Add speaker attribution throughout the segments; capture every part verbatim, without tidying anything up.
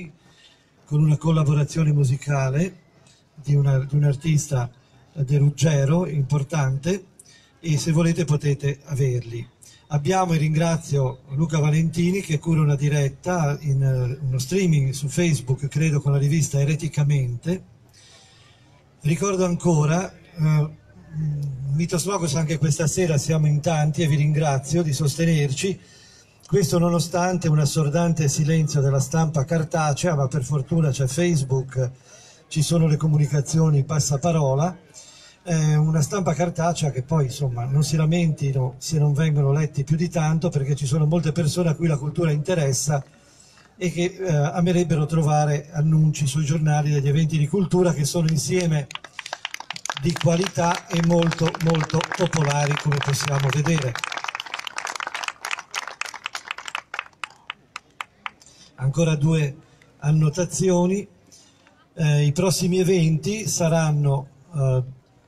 Speaker 1: con una collaborazione musicale di, una, di un artista De Ruggero importante, e se volete potete averli. Abbiamo, e ringrazio Luca Valentini che cura una diretta in uh, uno streaming su Facebook, credo con la rivista Ereticamente. Ricordo ancora, uh, Mythos Logos anche questa sera siamo in tanti e vi ringrazio di sostenerci, questo nonostante un assordante silenzio della stampa cartacea, ma per fortuna c'è Facebook, ci sono le comunicazioni passaparola, eh, una stampa cartacea che poi insomma non si lamentino se non vengono letti più di tanto, perché ci sono molte persone a cui la cultura interessa e che eh, amerebbero trovare annunci sui giornali degli eventi di cultura che sono insieme di qualità e molto molto popolari, come possiamo vedere. Ancora due annotazioni. Eh, i prossimi eventi saranno eh,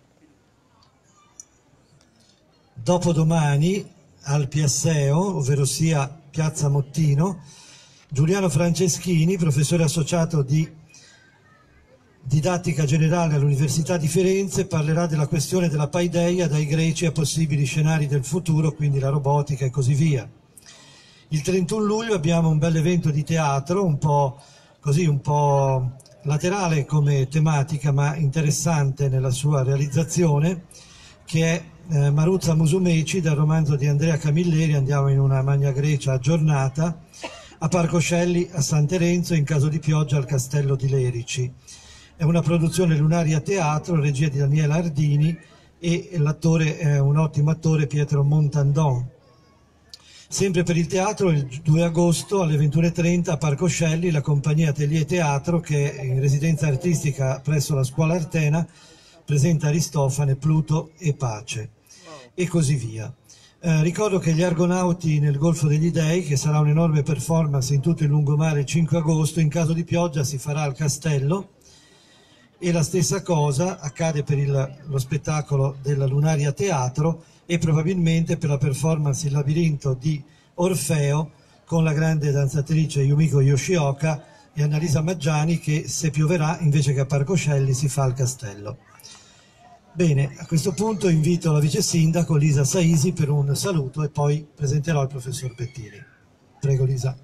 Speaker 1: dopodomani al Piasseo, ovvero sia Piazza Mottino. Giuliano Franceschini, professore associato di didattica generale all'Università di Firenze, parlerà della questione della paideia dai greci a possibili scenari del futuro, quindi la robotica e così via. Il trentuno luglio abbiamo un bel evento di teatro, un po' così, un po' laterale come tematica, ma interessante nella sua realizzazione, che è eh, Maruzza Musumeci, dal romanzo di Andrea Camilleri. Andiamo in una Magna Grecia aggiornata, a Parcoscelli a San Terenzo, in caso di pioggia al Castello di Lerici. È una produzione Lunaria Teatro, regia di Daniela Ardini, e l'attore è un ottimo attore, Pietro Montandon. Sempre per il teatro, il due agosto alle ventuno e trenta a Parcoscelli, la compagnia Atelier Teatro, che è in residenza artistica presso la Scuola Artena, presenta Aristofane, Pluto e Pace, e così via. Eh, ricordo che gli Argonauti nel Golfo degli Dei, che sarà un'enorme performance in tutto il lungomare il cinque agosto, in caso di pioggia si farà al Castello, e la stessa cosa accade per il, lo spettacolo della Lunaria Teatro e probabilmente per la performance Il labirinto di Orfeo con la grande danzatrice Yumiko Yoshioka e Annalisa Maggiani, che se pioverà invece che a Parcoscelli si fa al Castello. Bene, a questo punto invito la vice sindaco Lisa Saisi per un saluto e poi presenterò il professor Bettini. Prego Lisa.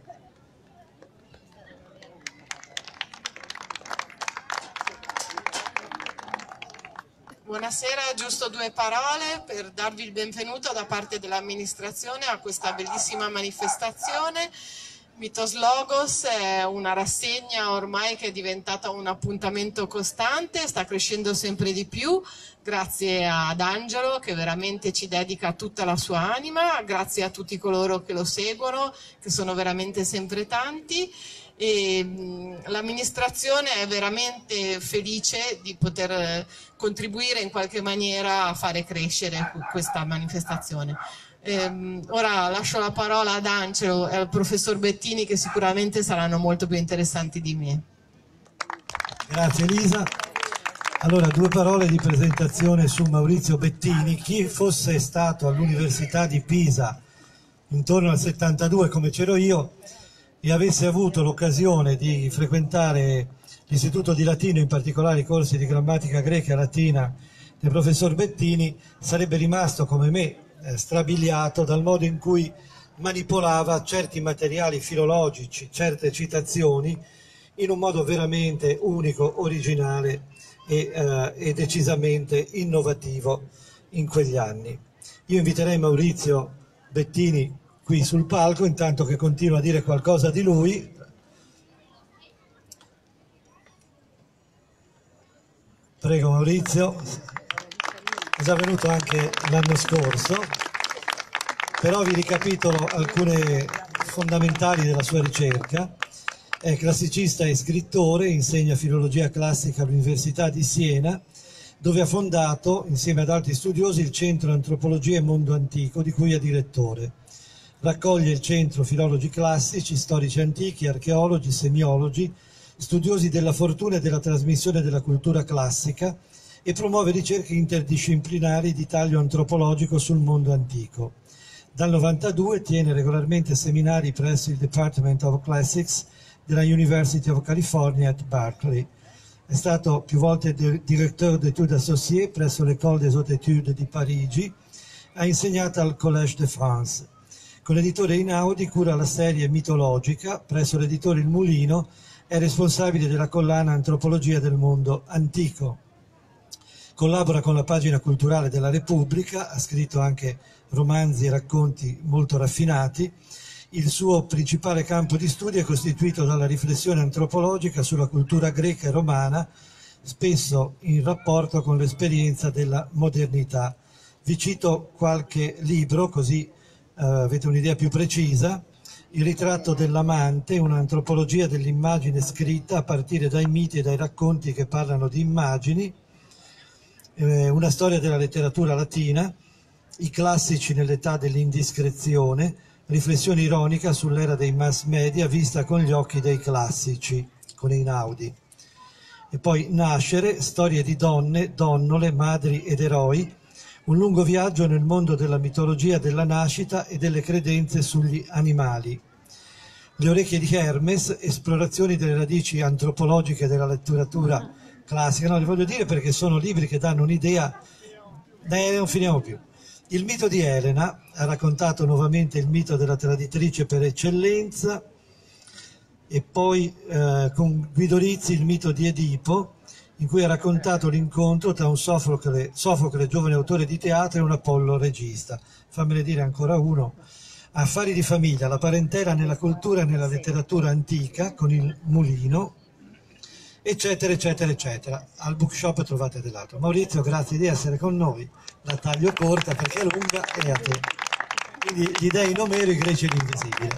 Speaker 2: Buonasera, giusto due parole per darvi il benvenuto da parte dell'amministrazione a questa bellissima manifestazione. Mythos Logos è una rassegna ormai che è diventata un appuntamento costante, sta crescendo sempre di più, grazie ad Angelo che veramente ci dedica tutta la sua anima, grazie a tutti coloro che lo seguono, che sono veramente sempre tanti. L'amministrazione è veramente felice di poter contribuire in qualche maniera a fare crescere questa manifestazione. Eh, ora lascio la parola ad Angelo e al professor Bettini, che sicuramente saranno molto più interessanti di me.
Speaker 1: Grazie Elisa. Allora, due parole di presentazione su Maurizio Bettini. Chi fosse stato all'Università di Pisa intorno al settantadue come c'ero io e avesse avuto l'occasione di frequentare l'Istituto di Latino, in particolare i corsi di grammatica greca e latina del professor Bettini, sarebbe rimasto come me eh, strabiliato dal modo in cui manipolava certi materiali filologici, certe citazioni, in un modo veramente unico, originale e, eh, e decisamente innovativo in quegli anni. Io inviterei Maurizio Bettini qui sul palco, intanto che continua a dire qualcosa di lui. Prego Maurizio, è già venuto anche l'anno scorso, però vi ricapitolo alcune fondamentali della sua ricerca. È classicista e scrittore, insegna filologia classica all'Università di Siena, dove ha fondato, insieme ad altri studiosi, il Centro Antropologia e Mondo Antico, di cui è direttore. Raccoglie il centro filologi classici, storici antichi, archeologi, semiologi, studiosi della fortuna e della trasmissione della cultura classica e promuove ricerche interdisciplinari di taglio antropologico sul mondo antico. Dal novantadue tiene regolarmente seminari presso il Department of Classics della University of California at Berkeley. È stato più volte direttore d'études associées presso l'École des Hautes Études di Parigi, ha insegnato al Collège de France. Con l'editore Einaudi cura la serie mitologica, presso l'editore Il Mulino è responsabile della collana Antropologia del mondo antico. Collabora con la pagina culturale della Repubblica, ha scritto anche romanzi e racconti molto raffinati. Il suo principale campo di studio è costituito dalla riflessione antropologica sulla cultura greca e romana, spesso in rapporto con l'esperienza della modernità. Vi cito qualche libro, così eh, avete un'idea più precisa. Il ritratto dell'amante, un'antropologia dell'immagine scritta a partire dai miti e dai racconti che parlano di immagini, eh, una storia della letteratura latina, i classici nell'età dell'indiscrezione, riflessione ironica sull'era dei mass media vista con gli occhi dei classici, con Einaudi. E poi Nascere, storie di donne, donnole, madri ed eroi, un lungo viaggio nel mondo della mitologia della nascita e delle credenze sugli animali. Le orecchie di Hermes, esplorazioni delle radici antropologiche della letteratura classica. No, li voglio dire perché sono libri che danno un'idea. Eh, non finiamo più. Il mito di Elena, ha raccontato nuovamente il mito della traditrice per eccellenza, e poi eh, con Guido Rizzi il mito di Edipo, in cui ha raccontato l'incontro tra un Sofocle, Sofocle, giovane autore di teatro, e un Apollo regista. Fammene dire ancora uno. Affari di famiglia, la parentela nella cultura e nella letteratura antica, con Il Mulino, eccetera, eccetera, eccetera. Al bookshop trovate dell'altro. Maurizio, grazie di essere con noi. La taglio corta perché è lunga e a te. Quindi gli dei in Omero, i greci e l'invisibile.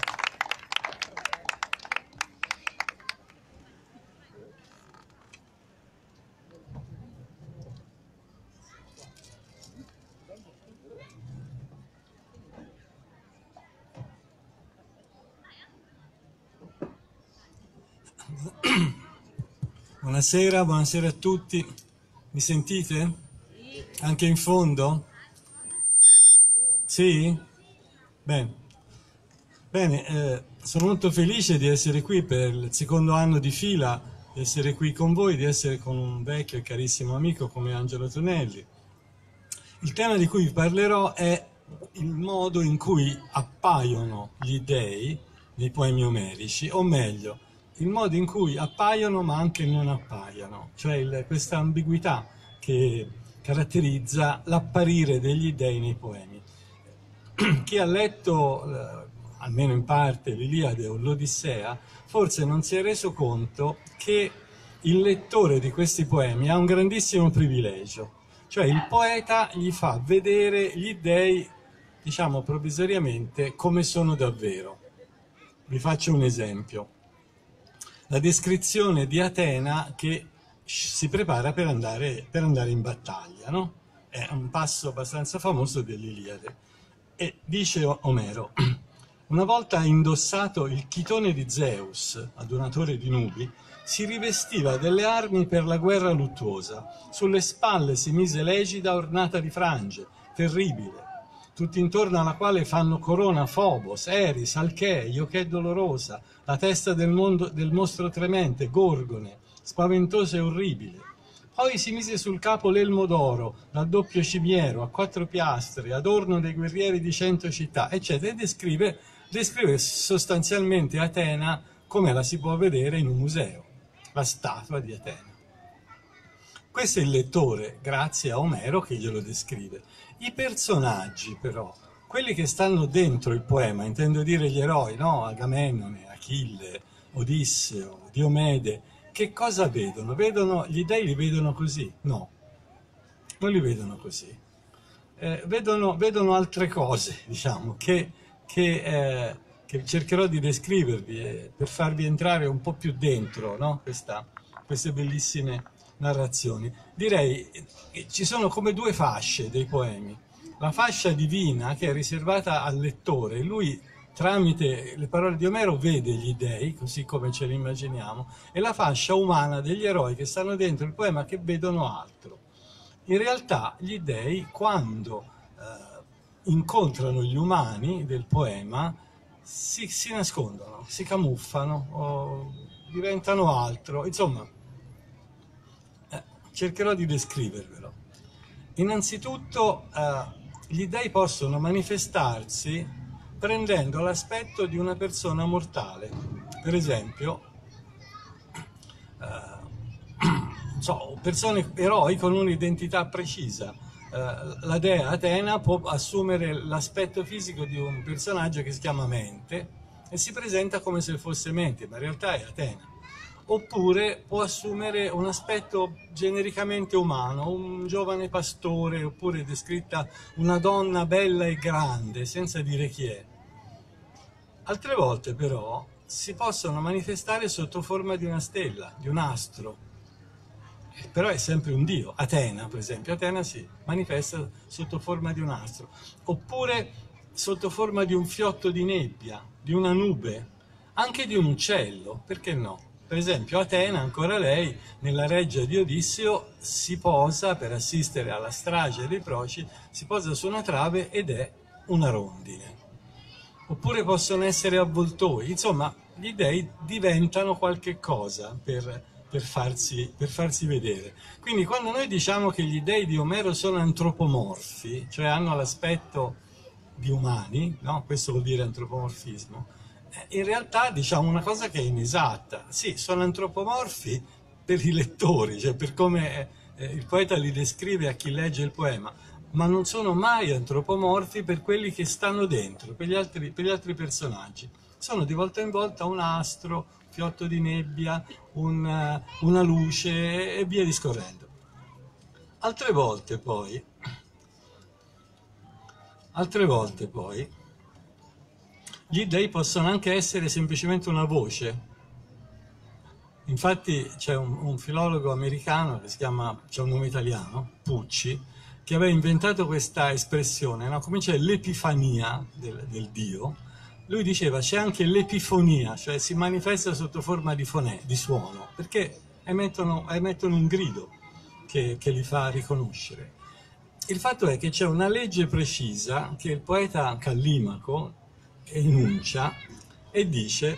Speaker 3: Buonasera, buonasera a tutti. Mi sentite? Anche in fondo? Sì? Bene, Bene eh, sono molto felice di essere qui per il secondo anno di fila, di essere qui con voi, di essere con un vecchio e carissimo amico come Angelo Tonelli. Il tema di cui vi parlerò è il modo in cui appaiono gli dei nei poemi omerici, o meglio, il modo in cui appaiono ma anche non appaiono, cioè il, questa ambiguità che caratterizza l'apparire degli dei nei poemi. Chi ha letto, eh, almeno in parte, l'Iliade o l'Odissea, forse non si è reso conto che il lettore di questi poemi ha un grandissimo privilegio, cioè il poeta gli fa vedere gli dei, diciamo provvisoriamente, come sono davvero. Vi faccio un esempio. La descrizione di Atena che si prepara per andare, per andare in battaglia, no? È un passo abbastanza famoso dell'Iliade. E dice Omero: una volta indossato il chitone di Zeus, adunatore di nubi, si rivestiva delle armi per la guerra luttuosa. Sulle spalle si mise l'egida ornata di frange, terribile, tutti intorno alla quale fanno corona Phobos, Eris, Alchee, Ioché dolorosa, la testa del, mondo, del mostro tremente, Gorgone, spaventosa e orribile. Poi si mise sul capo l'elmo d'oro, dal doppio cimiero, a quattro piastre, adorno dei guerrieri di cento città, eccetera, e descrive, descrive sostanzialmente Atena come la si può vedere in un museo, la statua di Atena. Questo è il lettore, grazie a Omero, che glielo descrive. I personaggi, però, quelli che stanno dentro il poema, intendo dire gli eroi, no? Agamennone, Achille, Odisseo, Diomede, che cosa vedono? Vedono, gli dei li vedono così? No, non li vedono così. Eh, vedono, vedono altre cose, diciamo, che, che, eh, che cercherò di descrivervi eh, per farvi entrare un po' più dentro, no? Questa, queste bellissime narrazioni. Direi che ci sono come due fasce dei poemi. La fascia divina, che è riservata al lettore, lui tramite le parole di Omero vede gli dei, così come ce li immaginiamo, e la fascia umana degli eroi che stanno dentro il poema che vedono altro. In realtà gli dei, quando eh, incontrano gli umani del poema, si, si nascondono, si camuffano, o diventano altro, insomma, eh, cercherò di descrivervelo. Innanzitutto eh, gli dei possono manifestarsi prendendo l'aspetto di una persona mortale, per esempio eh, so, persone, eroi con un'identità precisa. Eh, la dea Atena può assumere l'aspetto fisico di un personaggio che si chiama Mente e si presenta come se fosse Mente, ma in realtà è Atena. Oppure può assumere un aspetto genericamente umano, un giovane pastore, oppure descritta una donna bella e grande, senza dire chi è. Altre volte però si possono manifestare sotto forma di una stella, di un astro, però è sempre un dio. Atena, per esempio, Atena si manifesta sotto forma di un astro, oppure sotto forma di un fiotto di nebbia, di una nube, anche di un uccello, perché no? Per esempio Atena, ancora lei, nella reggia di Odisseo si posa per assistere alla strage dei Proci, si posa su una trave ed è una rondine. Oppure possono essere avvoltoi, insomma gli dei diventano qualche cosa per, per, farsi, per farsi vedere. Quindi quando noi diciamo che gli dei di Omero sono antropomorfi, cioè hanno l'aspetto di umani, no? Questo vuol dire antropomorfismo, in realtà diciamo una cosa che è inesatta. Sì, sono antropomorfi per i lettori, cioè per come eh, il poeta li descrive a chi legge il poema, ma non sono mai antropomorfi per quelli che stanno dentro, per gli altri, per gli altri personaggi. Sono di volta in volta un astro, un fiotto di nebbia, un, una luce e via discorrendo. Altre volte poi, altre volte poi, gli dei possono anche essere semplicemente una voce. Infatti c'è un, un filologo americano che si chiama, c'è un nome italiano, Pucci, che aveva inventato questa espressione, no? Come c'è l'epifania del, del Dio, lui diceva c'è anche l'epifonia, cioè si manifesta sotto forma di, fonè, di suono, perché emettono, emettono un grido che, che li fa riconoscere. Il fatto è che c'è una legge precisa che il poeta Callimaco enuncia e dice: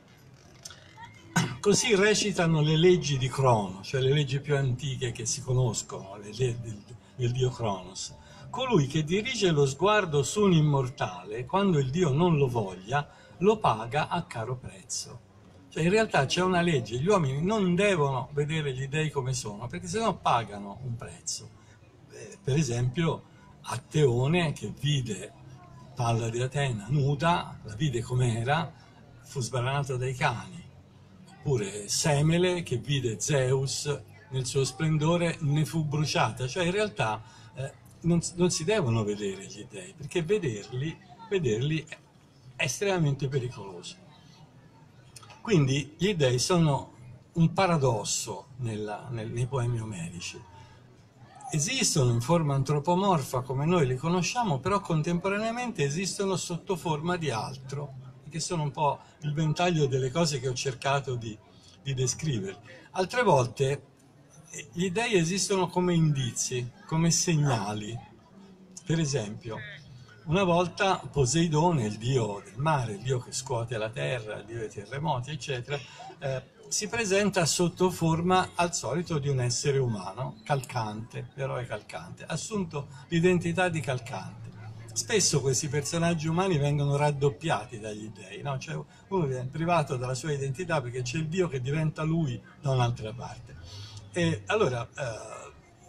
Speaker 3: così recitano le leggi di Crono, cioè le leggi più antiche che si conoscono, le leggi del, del dio Cronos. Colui che dirige lo sguardo su un immortale, quando il dio non lo voglia, lo paga a caro prezzo. Cioè in realtà c'è una legge, gli uomini non devono vedere gli dei come sono, perché sennò pagano un prezzo. Eh, per esempio Atteone, che vide Palla di Atena nuda, la vide com'era, fu sbranato dai cani. Oppure Semele, che vide Zeus nel suo splendore, ne fu bruciata. Cioè in realtà eh, non, non si devono vedere gli dei, perché vederli, vederli è estremamente pericoloso. Quindi gli dei sono un paradosso nella, nel, nei poemi omerici. Esistono in forma antropomorfa come noi li conosciamo, però contemporaneamente esistono sotto forma di altro, che sono un po' il ventaglio delle cose che ho cercato di, di descrivere. Altre volte gli dei esistono come indizi, come segnali. Per esempio, una volta Poseidone, il dio del mare, il dio che scuote la terra, il dio dei terremoti, eccetera, eh, si presenta sotto forma al solito di un essere umano, Calcante, l'eroe Calcante, assunto l'identità di Calcante. Spesso questi personaggi umani vengono raddoppiati dagli dei, no? Cioè uno viene privato dalla sua identità perché c'è il dio che diventa lui da un'altra parte. E allora eh,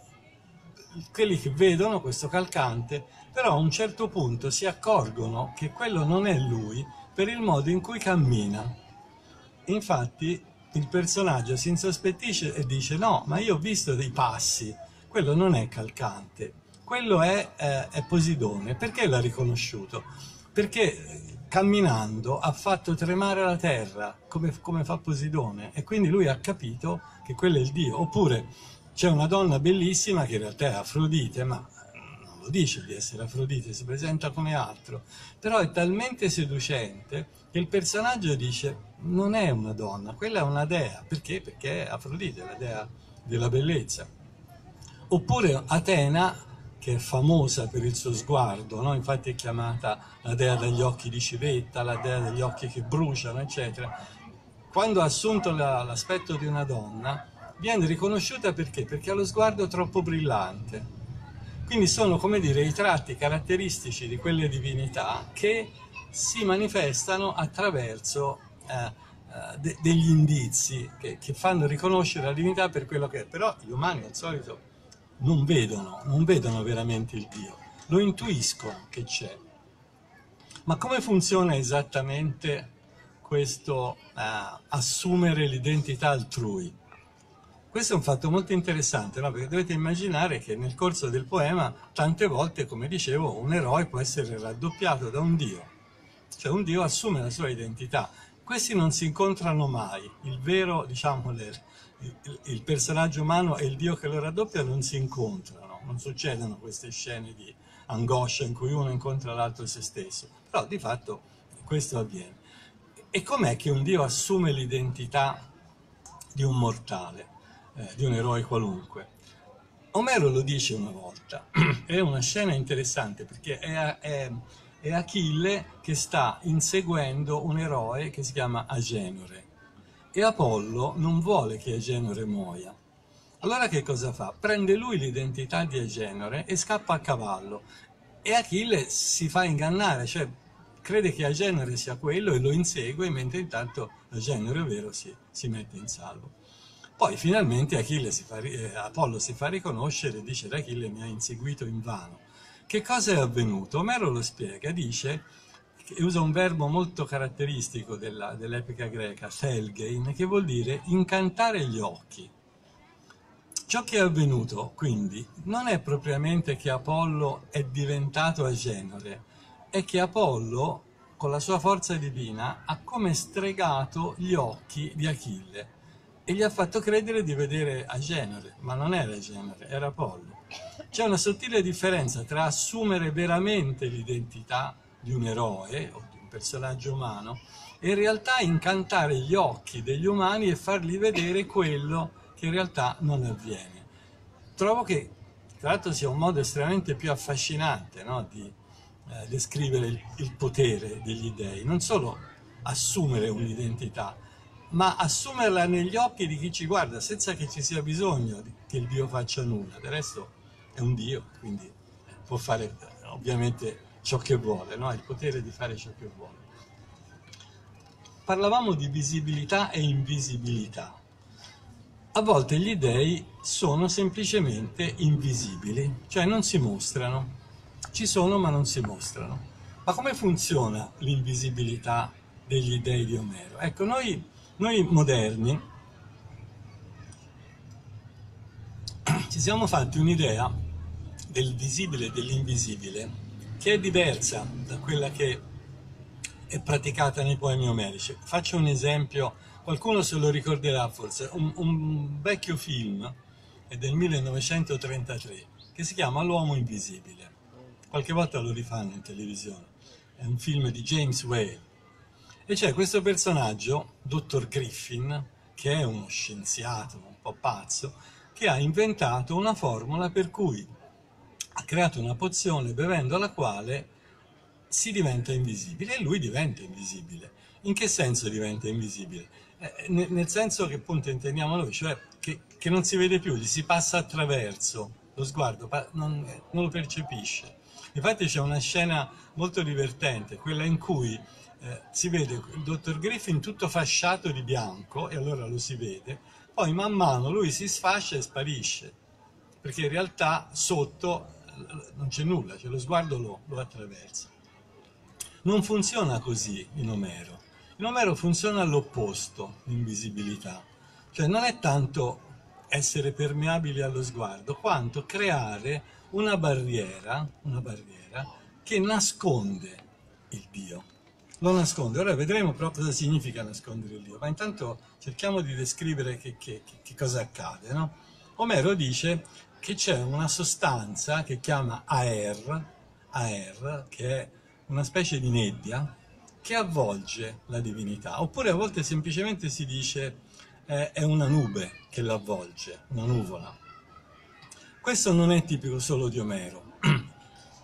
Speaker 3: quelli che vedono questo Calcante, però a un certo punto si accorgono che quello non è lui per il modo in cui cammina. Infatti il personaggio si insospettisce e dice: no, ma io ho visto dei passi, quello non è Calcante, quello è, eh, è Poseidone. Perché l'ha riconosciuto? Perché camminando ha fatto tremare la terra come, come fa Poseidone, e quindi lui ha capito che quello è il dio. Oppure c'è una donna bellissima che in realtà è Afrodite, ma non lo dice di essere Afrodite, si presenta come altro, però è talmente seducente che il personaggio dice: non è una donna, quella è una dea. Perché? Perché è Afrodite, la dea della bellezza. Oppure Atena, che è famosa per il suo sguardo, no? Infatti è chiamata la dea dagli occhi di civetta, la dea degli occhi che bruciano, eccetera. Quando ha assunto la, l'aspetto di una donna, viene riconosciuta perché? Perché ha lo sguardo troppo brillante. Quindi sono, come dire, i tratti caratteristici di quelle divinità che si manifestano attraverso eh, eh, de- degli indizi che, che fanno riconoscere la divinità per quello che è. Però gli umani al solito non vedono, non vedono veramente il Dio, lo intuiscono che c'è. Ma come funziona esattamente questo eh, assumere l'identità altrui? Questo è un fatto molto interessante, no? Perché dovete immaginare che nel corso del poema tante volte, come dicevo, un eroe può essere raddoppiato da un dio, cioè un dio assume la sua identità. Questi non si incontrano mai, il vero, diciamo, le, il, il personaggio umano e il dio che lo raddoppia non si incontrano, non succedono queste scene di angoscia in cui uno incontra l'altro se stesso, però di fatto questo avviene. E com'è che un dio assume l'identità di un mortale, eh, di un eroe qualunque? Omero lo dice una volta, è una scena interessante perché è, è, è Achille che sta inseguendo un eroe che si chiama Agenore e Apollo non vuole che Agenore muoia. Allora che cosa fa? Prende lui l'identità di Agenore e scappa a cavallo e Achille si fa ingannare, cioè crede che Agenore sia quello e lo insegue, mentre intanto Agenore vero si, si mette in salvo. Poi finalmente Achille si fa, eh, Apollo si fa riconoscere e dice: Achille mi ha inseguito invano. Che cosa è avvenuto? Omero lo spiega, dice, che usa un verbo molto caratteristico della, dell'epica greca, thelgein, che vuol dire incantare gli occhi. Ciò che è avvenuto, quindi, non è propriamente che Apollo è diventato Agenore, è che Apollo, con la sua forza divina, ha come stregato gli occhi di Achille e gli ha fatto credere di vedere Agenore, ma non era Agenore, era Apollo. C'è una sottile differenza tra assumere veramente l'identità di un eroe o di un personaggio umano e in realtà incantare gli occhi degli umani e fargli vedere quello che in realtà non avviene. Trovo che, tra l'altro, sia un modo estremamente più affascinante, no, di eh, descrivere il, il potere degli dei, non solo assumere un'identità, ma assumerla negli occhi di chi ci guarda, senza che ci sia bisogno di, che il Dio faccia nulla. Del resto è un Dio, quindi può fare ovviamente ciò che vuole, no? Ha il potere di fare ciò che vuole. Parlavamo di visibilità e invisibilità. A volte gli dei sono semplicemente invisibili, cioè non si mostrano. Ci sono ma non si mostrano. Ma come funziona l'invisibilità degli dei di Omero? Ecco, noi, noi moderni ci siamo fatti un'idea del visibile e dell'invisibile che è diversa da quella che è praticata nei poemi omerici. Faccio un esempio. Qualcuno se lo ricorderà forse, un, un vecchio film è del millenovecentotrentatré che si chiama L'uomo invisibile. Qualche volta lo rifanno in televisione. È un film di James Whale. E c'è questo personaggio, dottor Griffin, che è uno scienziato un po' pazzo, che ha inventato una formula per cui ha creato una pozione bevendo la quale si diventa invisibile e lui diventa invisibile. In che senso diventa invisibile? Eh, nel senso che appunto intendiamo noi, cioè che, che non si vede più, gli si passa attraverso lo sguardo, non, non lo percepisce. Infatti c'è una scena molto divertente, quella in cui eh, si vede il dottor Griffin tutto fasciato di bianco e allora lo si vede, poi man mano lui si sfascia e sparisce, perché in realtà sotto non c'è nulla, cioè lo sguardo lo, lo attraversa. Non funziona così in Omero. In Omero funziona all'opposto, l'invisibilità. Cioè non è tanto essere permeabili allo sguardo, quanto creare una barriera, una barriera che nasconde il Dio. Lo nasconde. Ora vedremo proprio cosa significa nascondere il Dio, ma intanto cerchiamo di descrivere che, che, che cosa accade, no? Omero dice che c'è una sostanza che chiama aer, aer, che è una specie di nebbia che avvolge la divinità, oppure a volte semplicemente si dice eh, è una nube che l'avvolge, una nuvola. Questo non è tipico solo di Omero.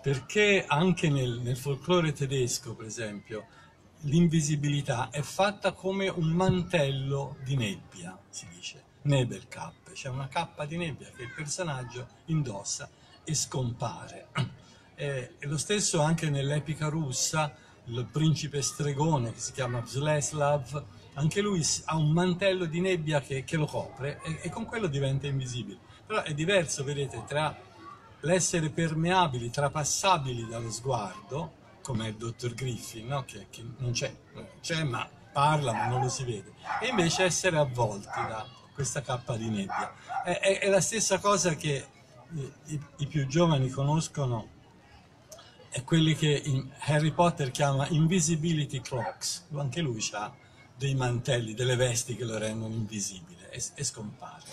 Speaker 3: perché anche nel, nel folklore tedesco, per esempio, l'invisibilità è fatta come un mantello di nebbia, si dice, Nebelkappe, cioè una cappa di nebbia che il personaggio indossa e scompare. E, e lo stesso anche nell'epica russa, il principe stregone che si chiama Vleslav, anche lui ha un mantello di nebbia che, che lo copre e, e con quello diventa invisibile. Però è diverso, vedete, tra l'essere permeabili, trapassabili dallo sguardo, come il dottor Griffin, no? che, che non c'è, c'è ma parla ma non lo si vede, e invece essere avvolti da questa cappa di nebbia. È, è, è la stessa cosa che i, i, i più giovani conoscono, è quelli che in Harry Potter chiama invisibility cloaks, anche lui ha dei mantelli, delle vesti che lo rendono invisibile e, e scompare.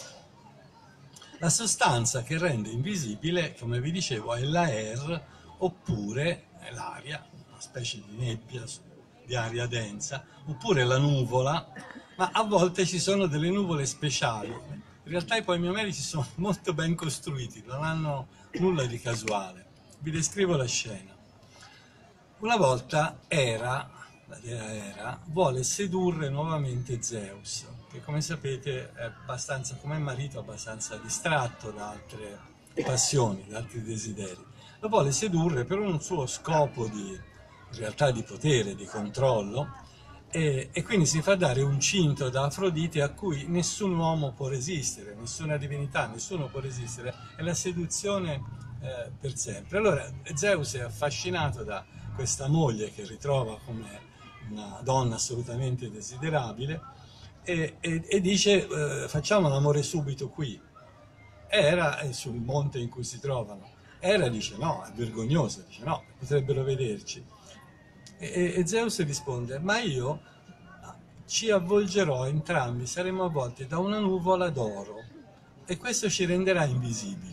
Speaker 3: La sostanza che rende invisibile, come vi dicevo, è l'aer oppure l'aria, una specie di nebbia, di aria densa, oppure la nuvola, ma a volte ci sono delle nuvole speciali. In realtà i poemi omerici sono molto ben costruiti, non hanno nulla di casuale. Vi descrivo la scena. Una volta Era, la dea Era, vuole sedurre nuovamente Zeus, che come sapete è abbastanza, come marito, abbastanza distratto da altre passioni, da altri desideri. Lo vuole sedurre per un suo scopo di, in realtà di potere, di controllo, e, e quindi si fa dare un cinto da Afrodite a cui nessun uomo può resistere, nessuna divinità, nessuno può resistere, è la seduzione eh, per sempre. Allora Zeus è affascinato da questa moglie che ritrova come una donna assolutamente desiderabile e, e, e dice eh, facciamo l'amore subito qui. Era è sul monte in cui si trovano. Era dice no, è vergognosa, dice no, potrebbero vederci. E, e Zeus risponde, ma io ci avvolgerò entrambi, saremo avvolti da una nuvola d'oro e questo ci renderà invisibili.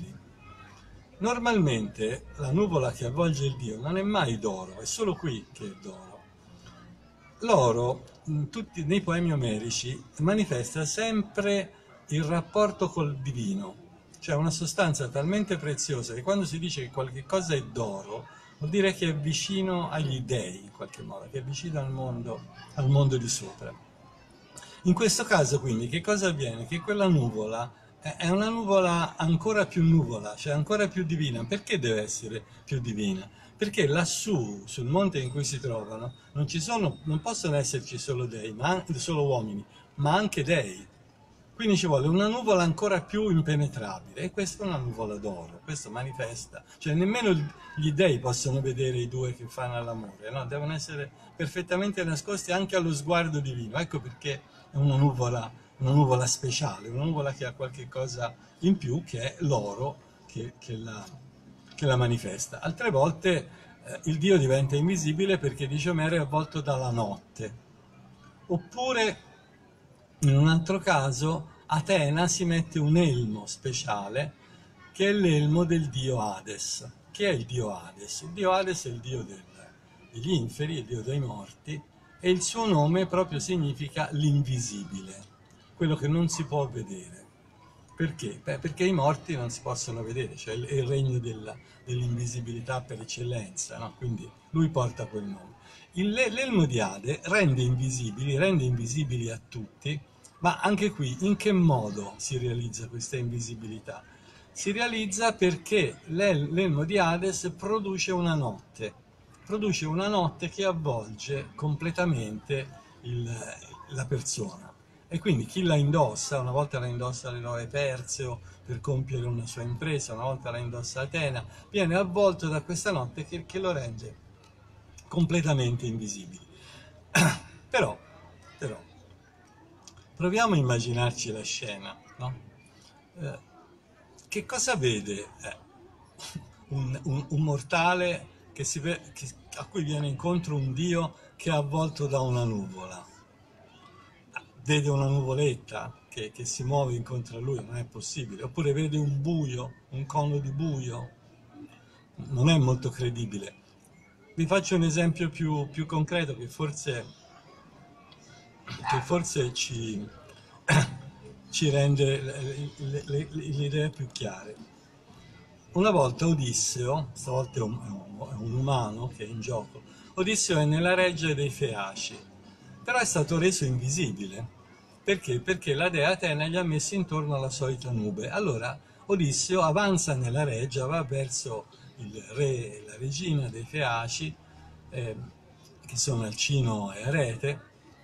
Speaker 3: Normalmente la nuvola che avvolge il dio non è mai d'oro, è solo qui che è d'oro. L'oro, in tutti, nei poemi omerici, manifesta sempre il rapporto col divino, cioè una sostanza talmente preziosa che quando si dice che qualche cosa è d'oro, vuol dire che è vicino agli dei, in qualche modo, che è vicino al mondo, al mondo di sopra. In questo caso, quindi, che cosa avviene? Che quella nuvola è una nuvola ancora più nuvola, cioè ancora più divina. Perché deve essere più divina? Perché lassù, sul monte in cui si trovano, non, ci sono, non possono esserci solo dei, ma anche, solo uomini, ma anche dei. Quindi ci vuole una nuvola ancora più impenetrabile, e questa è una nuvola d'oro, questo manifesta. Cioè nemmeno gli dei possono vedere i due che fanno l'amore, no? Devono essere perfettamente nascosti anche allo sguardo divino. Ecco perché è una nuvola, una nuvola speciale, una nuvola che ha qualche cosa in più, che è l'oro che, che, la, che la manifesta. Altre volte eh, il dio diventa invisibile perché, dice Omero, è avvolto dalla notte. Oppure, in un altro caso, Atena si mette un elmo speciale, che è l'elmo del dio Hades. Che è il dio Hades? Il dio Hades è il dio del, degli inferi, il dio dei morti, e il suo nome proprio significa l'invisibile, quello che non si può vedere. Perché? Beh, perché i morti non si possono vedere, cioè è il regno dell'invisibilità per eccellenza, no? Quindi lui porta quel nome. L'elmo di Ade rende invisibili, rende invisibili a tutti, ma anche qui in che modo si realizza questa invisibilità? Si realizza perché l'elmo di Hades produce una notte, produce una notte che avvolge completamente il, la persona. E quindi chi la indossa, una volta la indossa l'eroe Perseo per compiere una sua impresa, una volta la indossa Atena, viene avvolto da questa notte che, che lo rende completamente invisibili. però, però, proviamo a immaginarci la scena, no? Eh, che cosa vede eh, un, un, un mortale che si ve, che, a cui viene incontro un dio che è avvolto da una nuvola? Vede una nuvoletta che, che si muove incontro a lui, non è possibile. Oppure vede un buio, un cono di buio, non è molto credibile. Vi faccio un esempio più, più concreto che forse, che forse ci, ci rende le, le, le idee più chiare. una volta Odisseo, stavolta è un, è un umano che è in gioco, Odisseo è nella reggia dei Feaci, però è stato reso invisibile. Perché? Perché la dea Atena gli ha messo intorno la solita nube. Allora Odisseo avanza nella reggia, va verso il re e la regina dei Feaci, eh, che sono Alcino e Arete,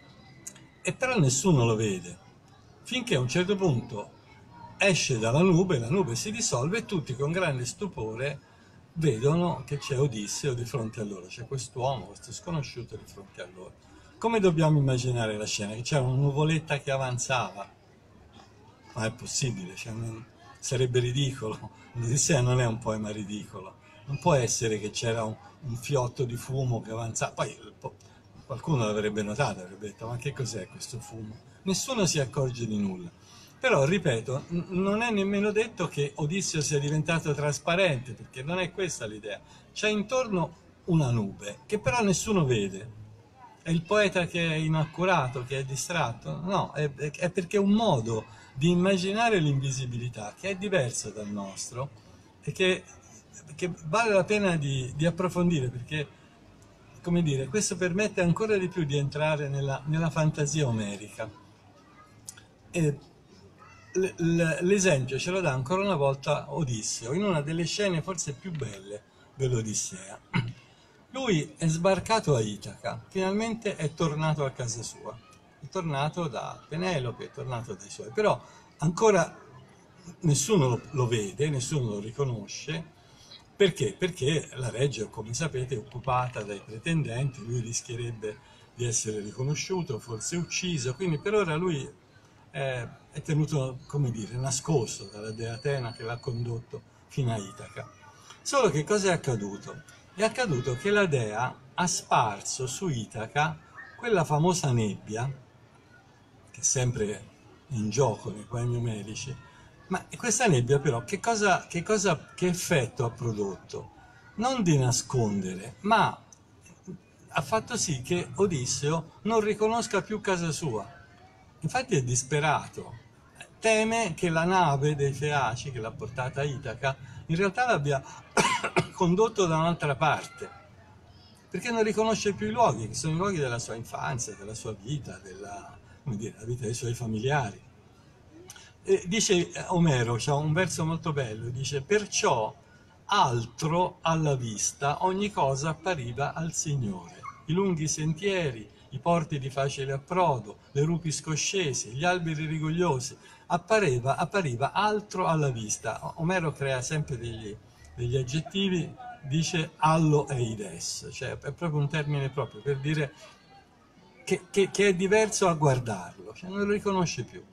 Speaker 3: e però nessuno lo vede, finché a un certo punto esce dalla nube, la nube si dissolve e tutti con grande stupore vedono che c'è Odisseo di fronte a loro, c'è quest'uomo, questo sconosciuto di fronte a loro. Come dobbiamo immaginare la scena? Che c'era una nuvoletta che avanzava? Ma è possibile, cioè, non, sarebbe ridicolo. L'Odissea non è un poema ridicolo, non può essere che c'era un, un fiotto di fumo che avanzava, poi qualcuno l'avrebbe notato, avrebbe detto ma che cos'è questo fumo? Nessuno si accorge di nulla. Però, ripeto, non è nemmeno detto che Odisseo sia diventato trasparente, perché non è questa l'idea. C'è intorno una nube, che però nessuno vede. È il poeta che è inaccurato, che è distratto? No, è, è perché è un modo di immaginare l'invisibilità che è diverso dal nostro e che, che vale la pena di, di approfondire, perché, come dire, questo permette ancora di più di entrare nella, nella fantasia omerica. E, l'esempio ce lo dà ancora una volta Odisseo, in una delle scene forse più belle dell'Odissea. Lui è sbarcato a Itaca, finalmente è tornato a casa sua, è tornato da Penelope, è tornato dai suoi, però ancora nessuno lo vede, nessuno lo riconosce. Perché? Perché la reggia, come sapete, è occupata dai pretendenti, lui rischierebbe di essere riconosciuto, forse ucciso, quindi per ora lui è, è tenuto, come dire, nascosto dalla dea Atena che l'ha condotto fino a Itaca. Solo che cosa è accaduto? È accaduto che la dea ha sparso su Itaca quella famosa nebbia, che è sempre in gioco nei poemi omerici, ma questa nebbia però che, cosa, che, cosa, che effetto ha prodotto? Non di nascondere, ma ha fatto sì che Odisseo non riconosca più casa sua. Infatti è disperato, teme che la nave dei Feaci che l'ha portata a Itaca in realtà l'abbia condotto da un'altra parte, perché non riconosce più i luoghi, che sono i luoghi della sua infanzia, della sua vita, della, come dire, la vita dei suoi familiari. E dice Omero, c'ha un verso molto bello, dice: perciò altro alla vista ogni cosa appariva al Signore, i lunghi sentieri, i porti di facile approdo, le rupi scoscese, gli alberi rigogliosi, appariva, appariva altro alla vista. Omero crea sempre degli, degli aggettivi, dice allo eides, cioè è proprio un termine proprio per dire che, che, che è diverso a guardarlo, cioè non lo riconosce più.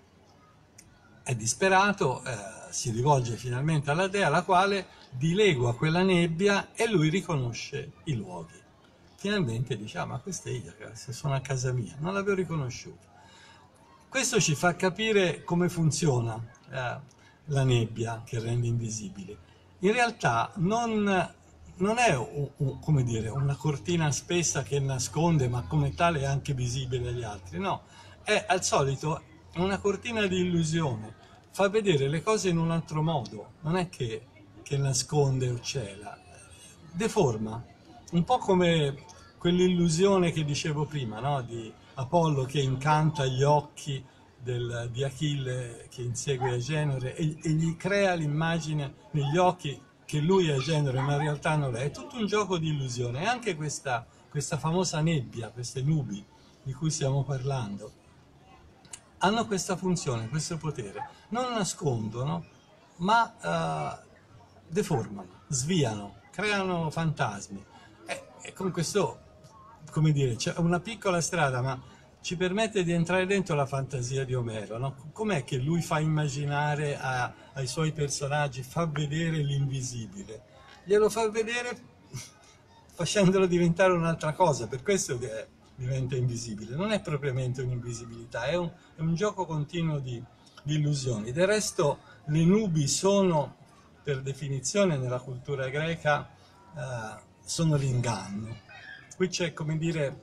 Speaker 3: È disperato, eh, si rivolge finalmente alla dea, la quale dilegua quella nebbia e lui riconosce i luoghi. Finalmente dice: ah, ma questa è Itaca, se sono a casa mia, non l'avevo riconosciuta. Questo ci fa capire come funziona eh, la nebbia che rende invisibile. In realtà non, non è un, un, come dire, una cortina spessa che nasconde, ma come tale è anche visibile agli altri. No, è al solito una cortina di illusione, fa vedere le cose in un altro modo, non è che, che nasconde o cela, deforma. Un po' come quell'illusione che dicevo prima, no? Di Apollo che incanta gli occhi del, di Achille che insegue Agenore e, e gli crea l'immagine negli occhi che lui è Agenore, ma in realtà non è. È tutto un gioco di illusione. E anche questa, questa famosa nebbia, queste nubi di cui stiamo parlando, hanno questa funzione, questo potere. Non nascondono, ma uh, deformano, sviano, creano fantasmi. E, e con questo, come dire, c'è una piccola strada, ma ci permette di entrare dentro la fantasia di Omero, no? Com'è che lui fa immaginare a, ai suoi personaggi, fa vedere l'invisibile? Glielo fa vedere facendolo diventare un'altra cosa, per questo che diventa invisibile. Non è propriamente un'invisibilità, è un, è un gioco continuo di, di illusioni. Del resto le nubi sono, per definizione nella cultura greca, eh, sono l'inganno. Qui c'è, come dire,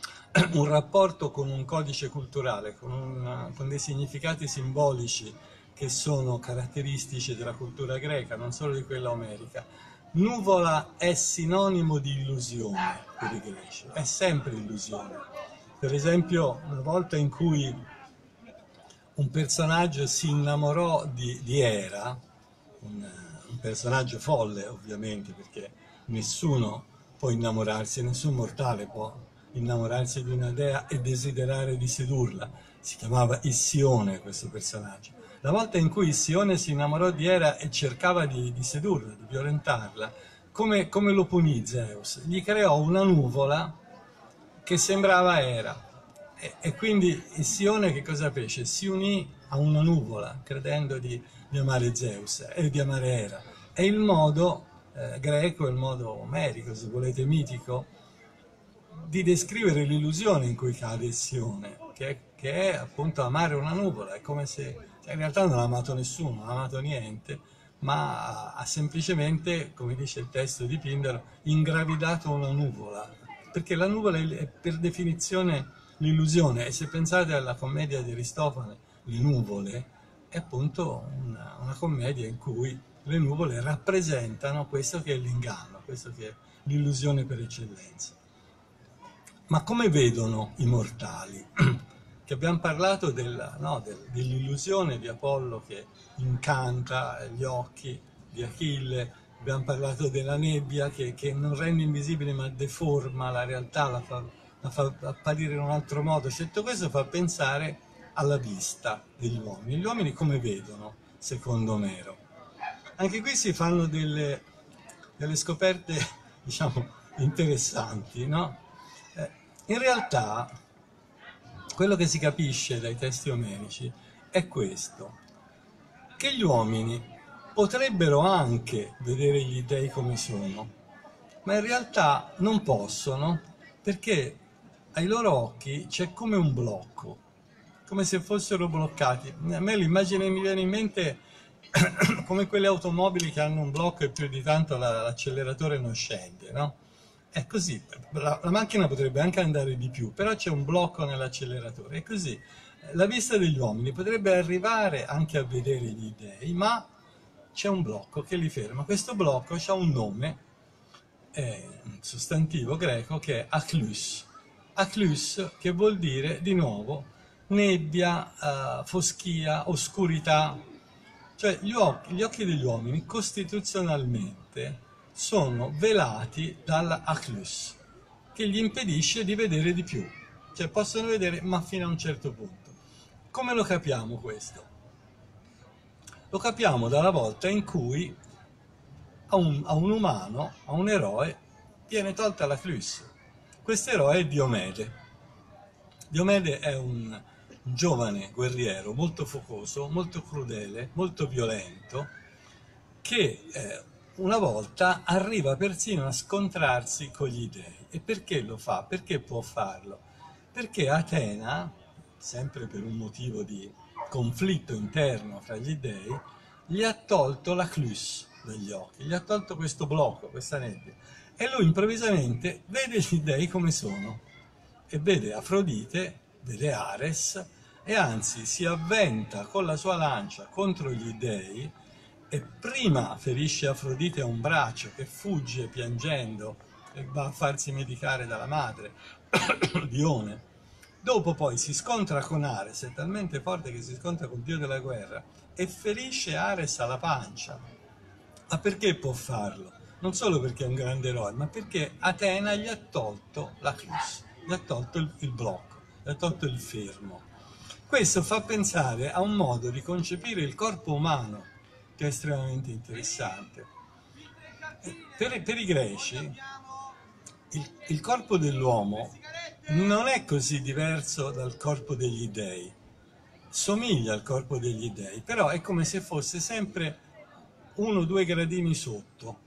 Speaker 3: un rapporto con un codice culturale, con, un, con dei significati simbolici che sono caratteristici della cultura greca, non solo di quella omerica. Nuvola è sinonimo di illusione per i greci, è sempre illusione. Per esempio, una volta in cui un personaggio si innamorò di, di Era, un, un personaggio folle ovviamente, perché nessuno può innamorarsi, nessun mortale può innamorarsi di una dea e desiderare di sedurla. Si chiamava Issione questo personaggio. La volta in cui Issione si innamorò di Era e cercava di, di sedurla, di violentarla, come, come lo punì Zeus? Gli creò una nuvola che sembrava Era. E, e quindi Issione che cosa fece? Si unì a una nuvola, credendo di, di amare Zeus e di amare Era. È il modo eh, greco, il modo omerico, se volete mitico, di descrivere l'illusione in cui cade Issione, che è, che è appunto amare una nuvola. È come se cioè, in realtà non ha amato nessuno, non ha amato niente, ma ha semplicemente, come dice il testo di Pindaro, ingravidato una nuvola, perché la nuvola è per definizione l'illusione. E se pensate alla commedia di Aristofane, Le nuvole, è appunto una, una commedia in cui le nuvole rappresentano questo che è l'inganno, questo che è l'illusione per eccellenza. Ma come vedono i mortali? Che abbiamo parlato della, no, del, dell'illusione di Apollo che incanta gli occhi di Achille, abbiamo parlato della nebbia che, che non rende invisibile ma deforma la realtà, la fa, la fa apparire in un altro modo. Tutto questo fa pensare alla vista degli uomini. Gli uomini come vedono, secondo Omero? Anche qui si fanno delle, delle scoperte, diciamo, interessanti, no? Eh, in realtà, quello che si capisce dai testi omerici è questo, che gli uomini potrebbero anche vedere gli dei come sono, ma in realtà non possono, perché ai loro occhi c'è come un blocco, come se fossero bloccati. A me l'immagine mi viene in mente come quelle automobili che hanno un blocco e più di tanto l'acceleratore non scende, no? È così, la, la macchina potrebbe anche andare di più, però c'è un blocco nell'acceleratore. È così, la vista degli uomini potrebbe arrivare anche a vedere gli dei, ma c'è un blocco che li ferma. Questo blocco ha un nome, è un sostantivo greco che è aklus. Aklus che vuol dire, di nuovo, nebbia, uh, foschia, oscurità. Cioè gli occhi, gli occhi degli uomini costituzionalmente sono velati dall'aklus, che gli impedisce di vedere di più. Cioè possono vedere ma fino a un certo punto. Come lo capiamo questo? Lo capiamo dalla volta in cui a un, a un umano, a un eroe, viene tolta l'aklus. Questo eroe è Diomede. Diomede è un, un giovane guerriero molto focoso, molto crudele, molto violento, che eh, una volta arriva persino a scontrarsi con gli dei. E perché lo fa? Perché può farlo? Perché Atena, sempre per un motivo di conflitto interno fra gli dei, gli ha tolto l'aklus dagli occhi, gli ha tolto questo blocco, questa nebbia, e lui improvvisamente vede gli dei come sono, e vede Afrodite, vede Ares, e anzi si avventa con la sua lancia contro gli dei, e prima ferisce Afrodite a un braccio che fugge piangendo e va a farsi medicare dalla madre, Dione. Dopo poi si scontra con Ares, è talmente forte che si scontra con il dio della guerra e ferisce Ares alla pancia. Ma perché può farlo? Non solo perché è un grande eroe, ma perché Atena gli ha tolto l'aklus, gli ha tolto il, il blocco, gli ha tolto il fermo. Questo fa pensare a un modo di concepire il corpo umano che è estremamente interessante. Per, per i greci il, il corpo dell'uomo non è così diverso dal corpo degli dei, somiglia al corpo degli dei, però è come se fosse sempre uno o due gradini sotto.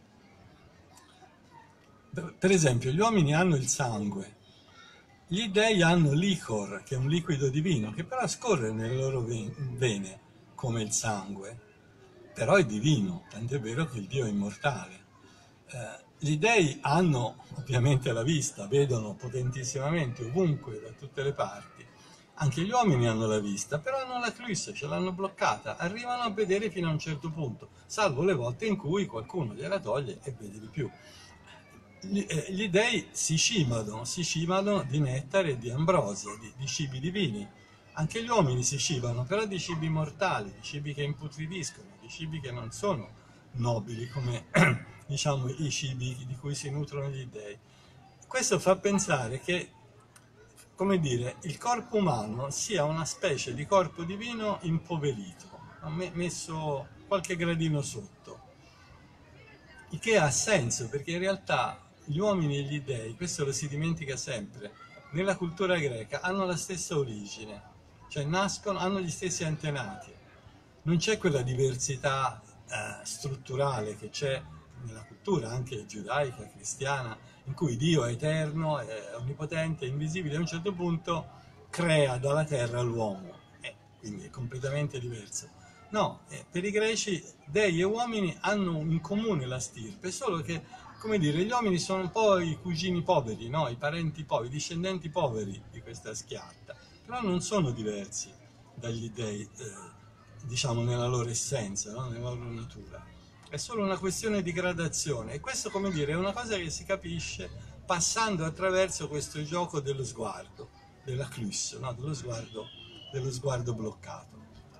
Speaker 3: Per esempio, gli uomini hanno il sangue, gli dei hanno l'icor, che è un liquido divino, che però scorre nelle loro vene come il sangue, però è divino, tant'è vero che il Dio è immortale. Eh, gli dei hanno ovviamente la vista, vedono potentissimamente ovunque, da tutte le parti, Anche gli uomini hanno la vista, però hanno la clusse, ce l'hanno bloccata, arrivano a vedere fino a un certo punto, salvo le volte in cui qualcuno gliela toglie e vede di più. Gli, eh, gli dei si cibano, si cibano di nettare e di ambrosia, di, di cibi divini. Anche gli uomini si cibano, però di cibi mortali, di cibi che imputridiscono, di cibi che non sono nobili come diciamo i cibi di cui si nutrono gli dei. Questo fa pensare che, come dire, il corpo umano sia una specie di corpo divino impoverito, messo qualche gradino sotto, il che ha senso, perché in realtà gli uomini e gli dei, questo lo si dimentica sempre, nella cultura greca hanno la stessa origine, cioè nascono, hanno gli stessi antenati, non c'è quella diversità eh, strutturale che c'è nella cultura anche giudaica, cristiana, in cui Dio è eterno, è onnipotente, è invisibile, a un certo punto crea dalla terra l'uomo, eh, quindi è completamente diverso. No, eh, per i greci dei e uomini hanno in comune la stirpe, solo che, come dire, gli uomini sono un po' i cugini poveri, no? I parenti poveri, i discendenti poveri di questa schiatta, però non sono diversi dagli dei, eh, diciamo, nella loro essenza, no? Nella loro natura. È solo una questione di gradazione e questo, come dire, è una cosa che si capisce passando attraverso questo gioco dello sguardo, della clusse, no? dello sguardo, dello sguardo bloccato.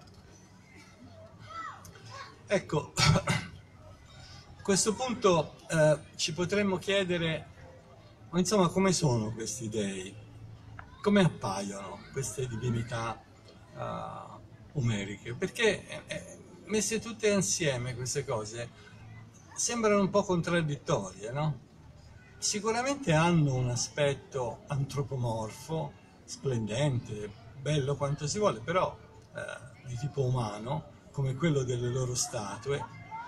Speaker 3: Ecco, a questo punto eh, ci potremmo chiedere, ma insomma, come sono questi dei? Come appaiono queste divinità uh, omeriche? Perché eh, messe tutte insieme queste cose sembrano un po' contraddittorie, no? Sicuramente hanno un aspetto antropomorfo, splendente, bello quanto si vuole, però eh, di tipo umano, come quello delle loro statue,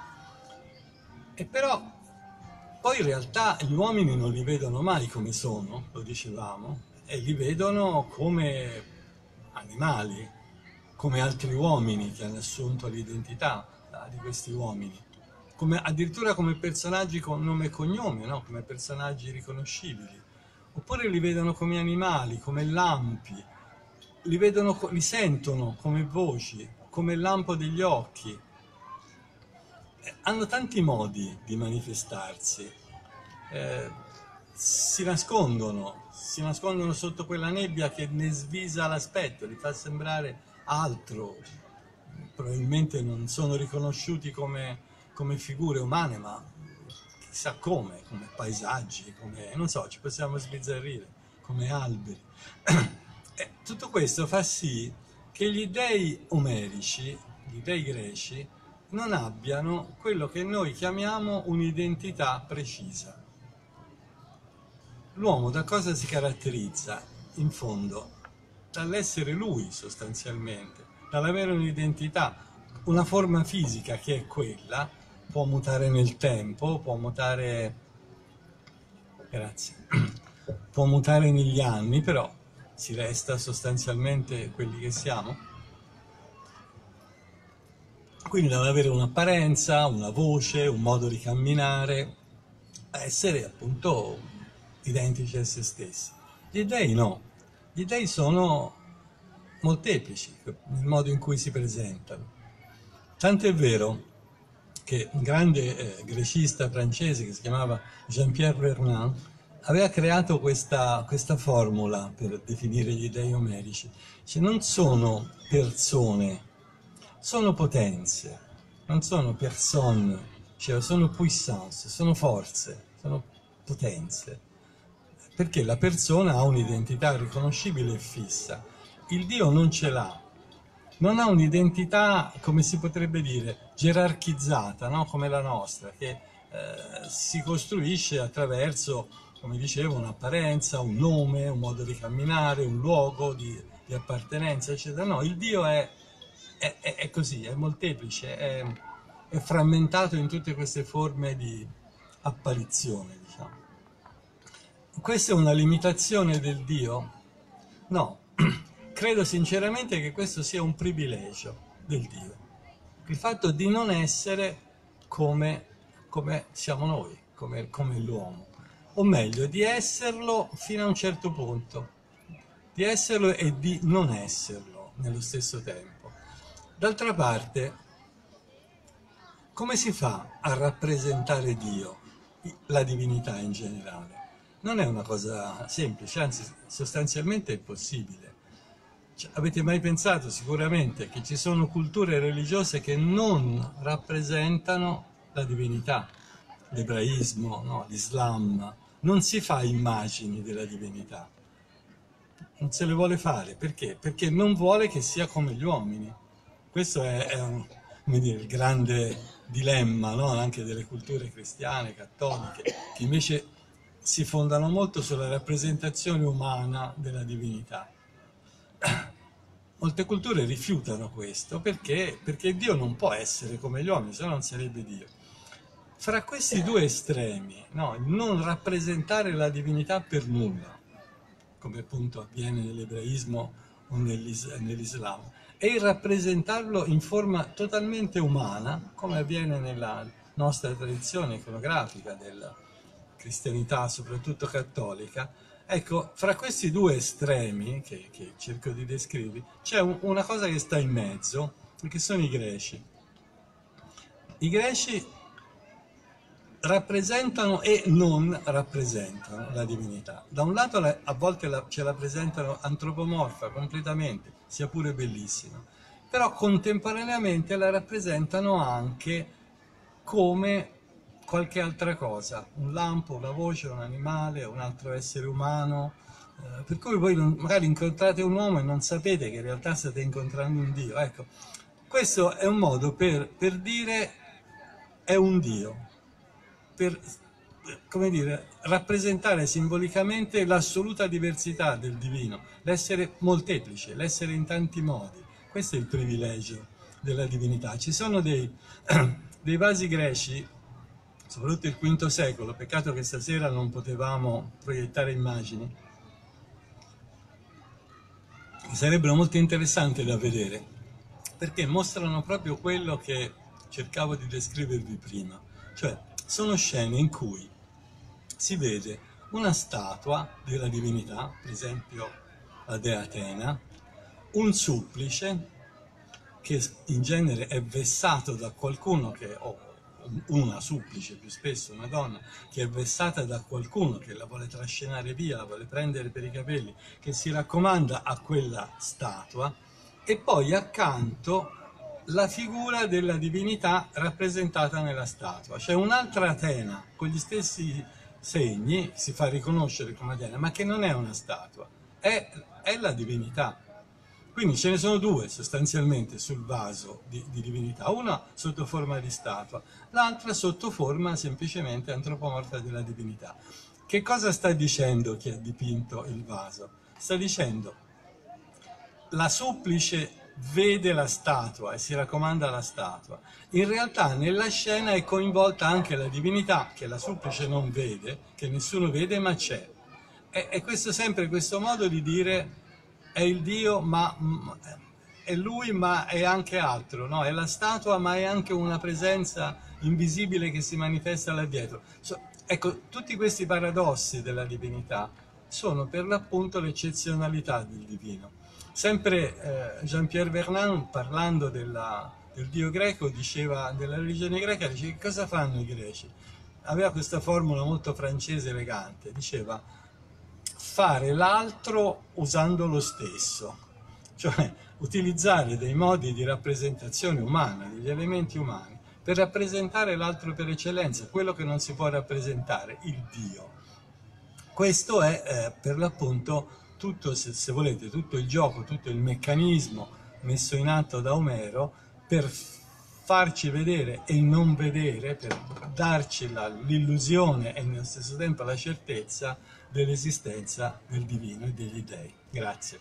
Speaker 3: e però poi in realtà gli uomini non li vedono mai come sono, lo dicevamo, e li vedono come animali, come altri uomini che hanno assunto l'identità di questi uomini, come, addirittura come personaggi con nome e cognome, no? Come personaggi riconoscibili, oppure li vedono come animali, come lampi, li, vedono, li sentono come voci, come il lampo degli occhi. Hanno tanti modi di manifestarsi, eh, si nascondono, si nascondono sotto quella nebbia che ne svisa l'aspetto, li fa sembrare altro, probabilmente non sono riconosciuti come, come figure umane, ma chissà come, come paesaggi, come, non so, ci possiamo sbizzarrire, come alberi. E tutto questo fa sì che gli dei omerici, gli dei greci, non abbiano quello che noi chiamiamo un'identità precisa. L'uomo da cosa si caratterizza? In fondo, dall'essere lui sostanzialmente, dall'avere un'identità, una forma fisica che è quella, può mutare nel tempo, può mutare, grazie, può mutare negli anni, però si resta sostanzialmente quelli che siamo. Quindi deve avere un'apparenza, una voce, un modo di camminare, essere appunto identici a se stessi. Gli dei no, gli dei sono molteplici nel modo in cui si presentano. Tanto è vero che un grande eh, grecista francese che si chiamava Jean-Pierre Vernant aveva creato questa, questa formula per definire gli dei omerici. Cioè, non sono persone, sono potenze, non sono persone, cioè sono puissance, sono forze, sono potenze, perché la persona ha un'identità riconoscibile e fissa, il Dio non ce l'ha, non ha un'identità, come si potrebbe dire, gerarchizzata, no? Come la nostra, che eh, si costruisce attraverso, come dicevo, un'apparenza, un nome, un modo di camminare, un luogo di, di appartenenza, eccetera. No, il Dio è È, è, è così, è molteplice, è, è frammentato in tutte queste forme di apparizione, diciamo. Questa è una limitazione del Dio? No, credo sinceramente che questo sia un privilegio del Dio, il fatto di non essere come, come siamo noi, come, come l'uomo, o meglio, di esserlo fino a un certo punto, di esserlo e di non esserlo nello stesso tempo. D'altra parte, come si fa a rappresentare Dio, la divinità in generale? Non è una cosa semplice, anzi sostanzialmente è impossibile. Cioè, avete mai pensato sicuramente che ci sono culture religiose che non rappresentano la divinità? L'ebraismo, no? L'Islam, non si fa immagini della divinità, non se le vuole fare, perché? Perché non vuole che sia come gli uomini. Questo è, è un, come dire, il grande dilemma, no? Anche delle culture cristiane, cattoliche, che invece si fondano molto sulla rappresentazione umana della divinità. Molte culture rifiutano questo perché, perché Dio non può essere come gli uomini, se no non sarebbe Dio. Fra questi due estremi, no, il non rappresentare la divinità per nulla, come appunto avviene nell'ebraismo o nell'Islam, e il rappresentarlo in forma totalmente umana, come avviene nella nostra tradizione iconografica della cristianità, soprattutto cattolica. Ecco, fra questi due estremi, che, che cerco di descrivere, c'è un, una cosa che sta in mezzo, che sono i greci. I greci rappresentano e non rappresentano la divinità. Da un lato la, a volte la, ce la presentano antropomorfa completamente, sia pure bellissima, però contemporaneamente la rappresentano anche come qualche altra cosa, un lampo, una voce, un animale, un altro essere umano, eh, per cui voi non, magari incontrate un uomo e non sapete che in realtà state incontrando un Dio. Ecco, questo è un modo per, per dire è un Dio, per, come dire, rappresentare simbolicamente l'assoluta diversità del divino, l'essere molteplice, l'essere in tanti modi. Questo è il privilegio della divinità. Ci sono dei, dei vasi greci, soprattutto il quinto secolo, peccato che stasera non potevamo proiettare immagini, sarebbero molto interessanti da vedere, perché mostrano proprio quello che cercavo di descrivervi prima, cioè sono scene in cui si vede una statua della divinità, per esempio la dea Atena, un supplice che in genere è vessato da qualcuno che, o una supplice, più spesso una donna, che è vessata da qualcuno che la vuole trascinare via, la vuole prendere per i capelli, che si raccomanda a quella statua, e poi accanto la figura della divinità rappresentata nella statua. C'è un'altra Atena con gli stessi segni, si fa riconoscere come Atena, ma che non è una statua, è, è la divinità. Quindi ce ne sono due sostanzialmente sul vaso di, di divinità, una sotto forma di statua, l'altra sotto forma semplicemente antropomorfa della divinità. Che cosa sta dicendo chi ha dipinto il vaso? Sta dicendo la supplice vede la statua e si raccomanda alla statua. In realtà nella scena è coinvolta anche la divinità, che la supplice non vede, che nessuno vede, ma c'è. E, e questo sempre questo modo di dire è il Dio, ma è lui, ma è anche altro, no? È la statua, ma è anche una presenza invisibile che si manifesta là dietro. So, ecco, tutti questi paradossi della divinità sono per l'appunto l'eccezionalità del divino. Sempre eh, Jean-Pierre Vernant, parlando della, del dio greco, diceva, della religione greca, diceva: che cosa fanno i greci? Aveva questa formula molto francese elegante, diceva: fare l'altro usando lo stesso, cioè utilizzare dei modi di rappresentazione umana, degli elementi umani, per rappresentare l'altro per eccellenza, quello che non si può rappresentare, il Dio. Questo è eh, per l'appunto tutto, se, se volete, tutto il gioco, tutto il meccanismo messo in atto da Omero per farci vedere e non vedere, per darci l'illusione e nello stesso tempo la certezza dell'esistenza del divino e degli dei. Grazie.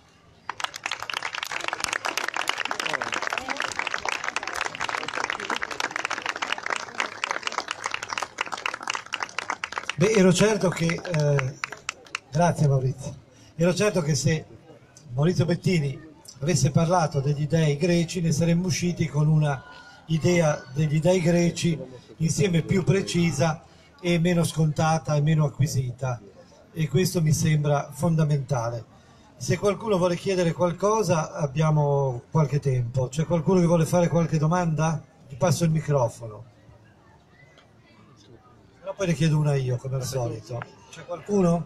Speaker 1: Beh, ero certo che... Eh, grazie Maurizio. Ero certo che se Maurizio Bettini avesse parlato degli dei greci ne saremmo usciti con una idea degli dei greci insieme più precisa e meno scontata e meno acquisita, e questo mi sembra fondamentale. Se qualcuno vuole chiedere qualcosa abbiamo qualche tempo. C'è qualcuno che vuole fare qualche domanda? Ti passo il microfono. Però poi ne chiedo una io, come al solito. C'è qualcuno?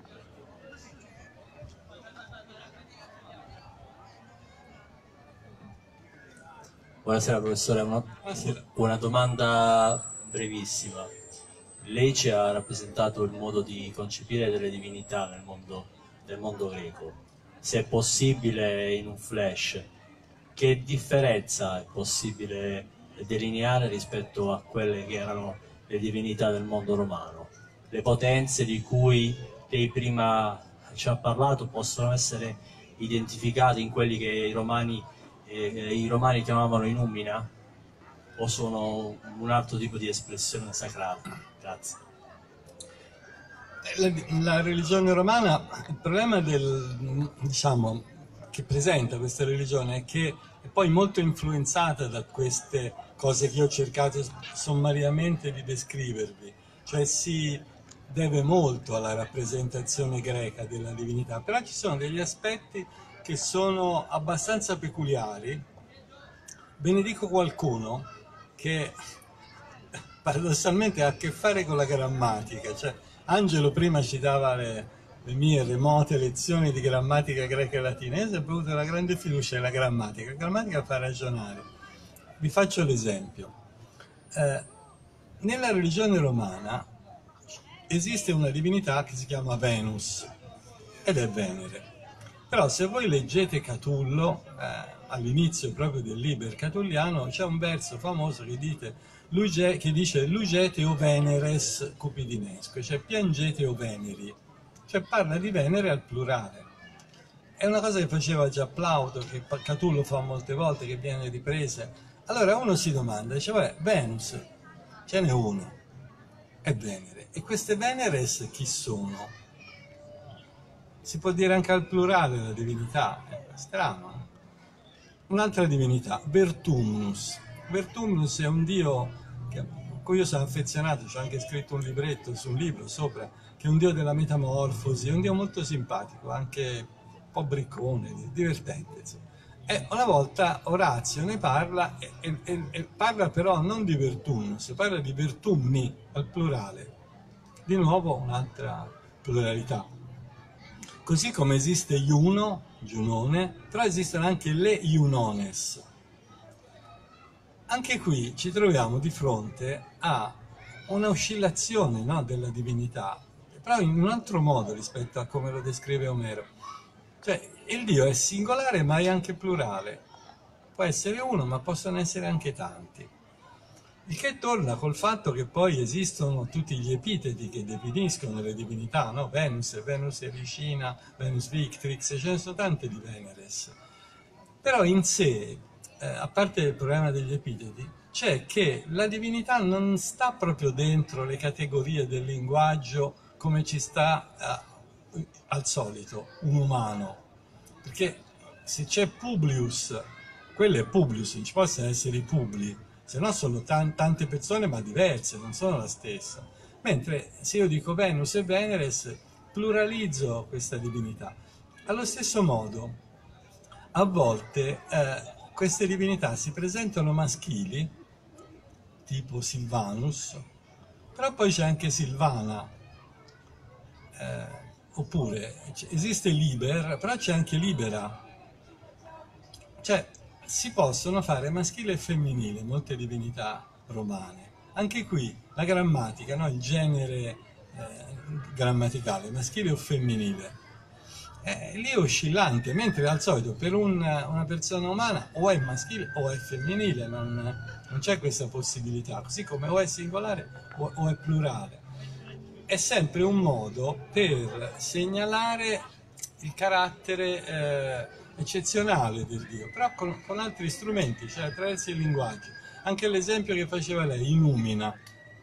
Speaker 4: Buonasera professore, una,
Speaker 3: Buonasera.
Speaker 4: una domanda brevissima. Lei ci ha rappresentato il modo di concepire delle divinità nel mondo, nel mondo greco. Se è possibile in un flash, che differenza è possibile delineare rispetto a quelle che erano le divinità del mondo romano? Le potenze di cui lei prima ci ha parlato possono essere identificate in quelli che i romani E i romani chiamavano i numina, o sono un altro tipo di espressione sacrale? Grazie.
Speaker 3: La, la religione romana, il problema del, diciamo, che presenta questa religione è che è poi molto influenzata da queste cose che io ho cercato sommariamente di descrivervi, cioè si deve molto alla rappresentazione greca della divinità, però ci sono degli aspetti che sono abbastanza peculiari. Ve ne dico qualcuno che paradossalmente ha a che fare con la grammatica. Cioè, Angelo prima citava le, le mie remote lezioni di grammatica greca e latina. Io ho sempre avuto una grande fiducia nella grammatica. La grammatica fa ragionare. Vi faccio l'esempio. Eh, nella religione romana esiste una divinità che si chiama Venus ed è Venere. Però se voi leggete Catullo, eh, all'inizio proprio del Liber Catulliano, c'è un verso famoso che, dite, luge, che dice Lugete o Veneres cupidinesco, cioè piangete o veneri, cioè parla di Venere al plurale. È una cosa che faceva già Plauto, che Catullo fa molte volte, che viene ripresa. Allora uno si domanda, dice, vabbè, Venus, ce n'è uno, è Venere, e queste Veneres chi sono? Si può dire anche al plurale la divinità, è strano. Un'altra divinità, Vertumnus. Vertumnus è un dio che, a cui io sono affezionato, ci ho anche scritto un libretto su un libro sopra, che è un dio della metamorfosi, è un dio molto simpatico, anche un po' briccone, divertente. Insomma. E una volta Orazio ne parla, e, e, e parla però non di Vertumnus, parla di Vertumni al plurale. Di nuovo un'altra pluralità. Così come esiste Juno, Giunone, però esistono anche le Junones. Anche qui ci troviamo di fronte a una oscillazione, no, della divinità, però in un altro modo rispetto a come lo descrive Omero. Cioè, il Dio è singolare ma è anche plurale. Può essere uno, ma possono essere anche tanti. Il che torna col fatto che poi esistono tutti gli epiteti che definiscono le divinità, no? Venus, Venus Ericina, Venus Victrix, ce ne sono tante di Veneres. Però in sé, eh, a parte il problema degli epiteti, c'è che la divinità non sta proprio dentro le categorie del linguaggio come ci sta eh, al solito un umano. Perché se c'è Publius, quello è Publius, non ci possono essere i Publi. Se no sono tan tante persone ma diverse, non sono la stessa. Mentre se io dico Venus e Veneres, pluralizzo questa divinità. Allo stesso modo, a volte eh, queste divinità si presentano maschili, tipo Silvanus, però poi c'è anche Silvana, eh, oppure esiste Liber, però c'è anche Libera. Cioè, si possono fare maschile e femminile, molte divinità romane. Anche qui la grammatica, no? Il genere eh, grammaticale, maschile o femminile, eh, lì è oscillante, mentre al solito per un, una persona umana o è maschile o è femminile, non, non c'è questa possibilità, così come o è singolare o, o è plurale. È sempre un modo per segnalare il carattere eh, eccezionale del Dio, però con, con altri strumenti, cioè attraverso il linguaggio. Anche l'esempio che faceva lei, Numina,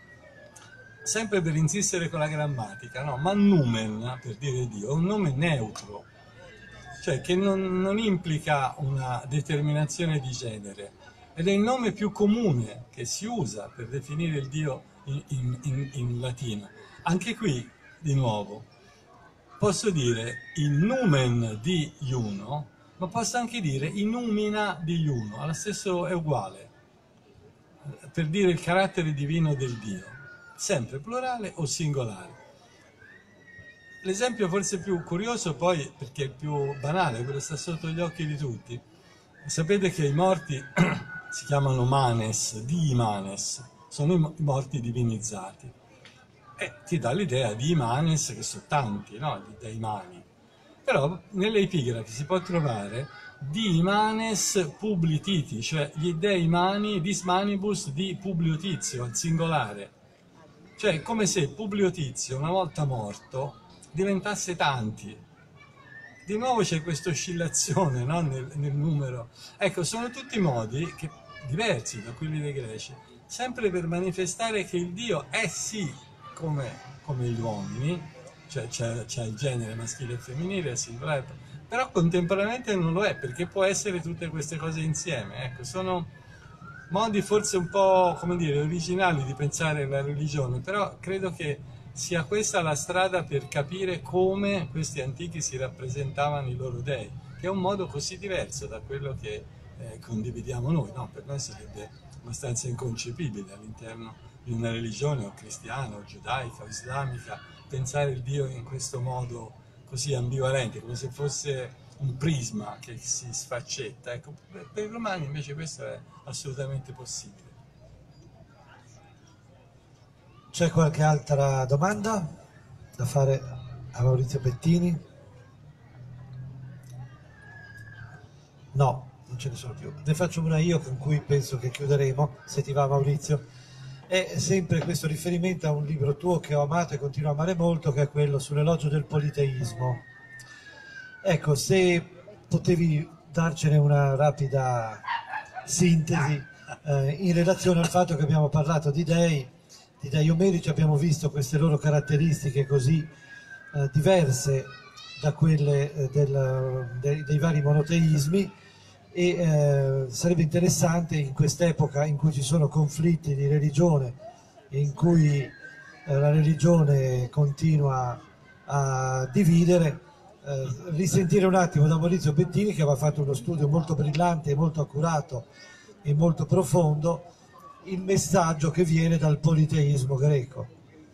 Speaker 3: sempre per insistere con la grammatica, no? Ma Numen, per dire Dio, è un nome neutro, cioè che non, non implica una determinazione di genere, ed è il nome più comune che si usa per definire il Dio in, in, in, in latino. Anche qui, di nuovo, posso dire il numen di uno, ma posso anche dire i numina di uno, allo stesso è uguale, per dire il carattere divino del Dio, sempre plurale o singolare. L'esempio forse più curioso poi, perché è più banale, quello sta sotto gli occhi di tutti, sapete che i morti si chiamano manes, di manes, sono i morti divinizzati. E ti dà l'idea di manes, che sono tanti, no? Di dei mani. Però nelle epigrafi si può trovare di manes publititi, cioè gli dei mani, dis manibus di Publio Tizio, al singolare. Cioè come se Publio Tizio, una volta morto, diventasse tanti. Di nuovo c'è questa oscillazione, no? nel, nel numero. Ecco, sono tutti modi che, diversi da quelli dei greci, sempre per manifestare che il Dio è sì come, come gli uomini, cioè c'è il genere maschile e femminile, è singolare, però contemporaneamente non lo è, perché può essere tutte queste cose insieme. Ecco, sono modi forse un po', come dire, originali di pensare la religione, però credo che sia questa la strada per capire come questi antichi si rappresentavano i loro dei, che è un modo così diverso da quello che eh, condividiamo noi. No, per noi sarebbe abbastanza inconcepibile all'interno di una religione o cristiana o giudaica o islamica pensare il Dio in questo modo così ambivalente, come se fosse un prisma che si sfaccetta. Ecco, per i romani invece questo è assolutamente possibile.
Speaker 1: C'è qualche altra domanda da fare a Maurizio Bettini? No, non ce ne sono più. Ne faccio una io con cui penso che chiuderemo, se ti va Maurizio. È sempre questo riferimento a un libro tuo che ho amato e continuo a amare molto, che è quello sull'elogio del politeismo. Ecco, se potevi darcene una rapida sintesi eh, in relazione al fatto che abbiamo parlato di dei, di dei omerici, abbiamo visto queste loro caratteristiche così eh, diverse da quelle eh, del, dei, dei vari monoteismi, e eh, sarebbe interessante in quest'epoca in cui ci sono conflitti di religione, in cui eh, la religione continua a dividere, eh, risentire un attimo da Maurizio Bettini, che aveva fatto uno studio molto brillante, molto accurato e molto profondo, il messaggio che viene dal politeismo greco.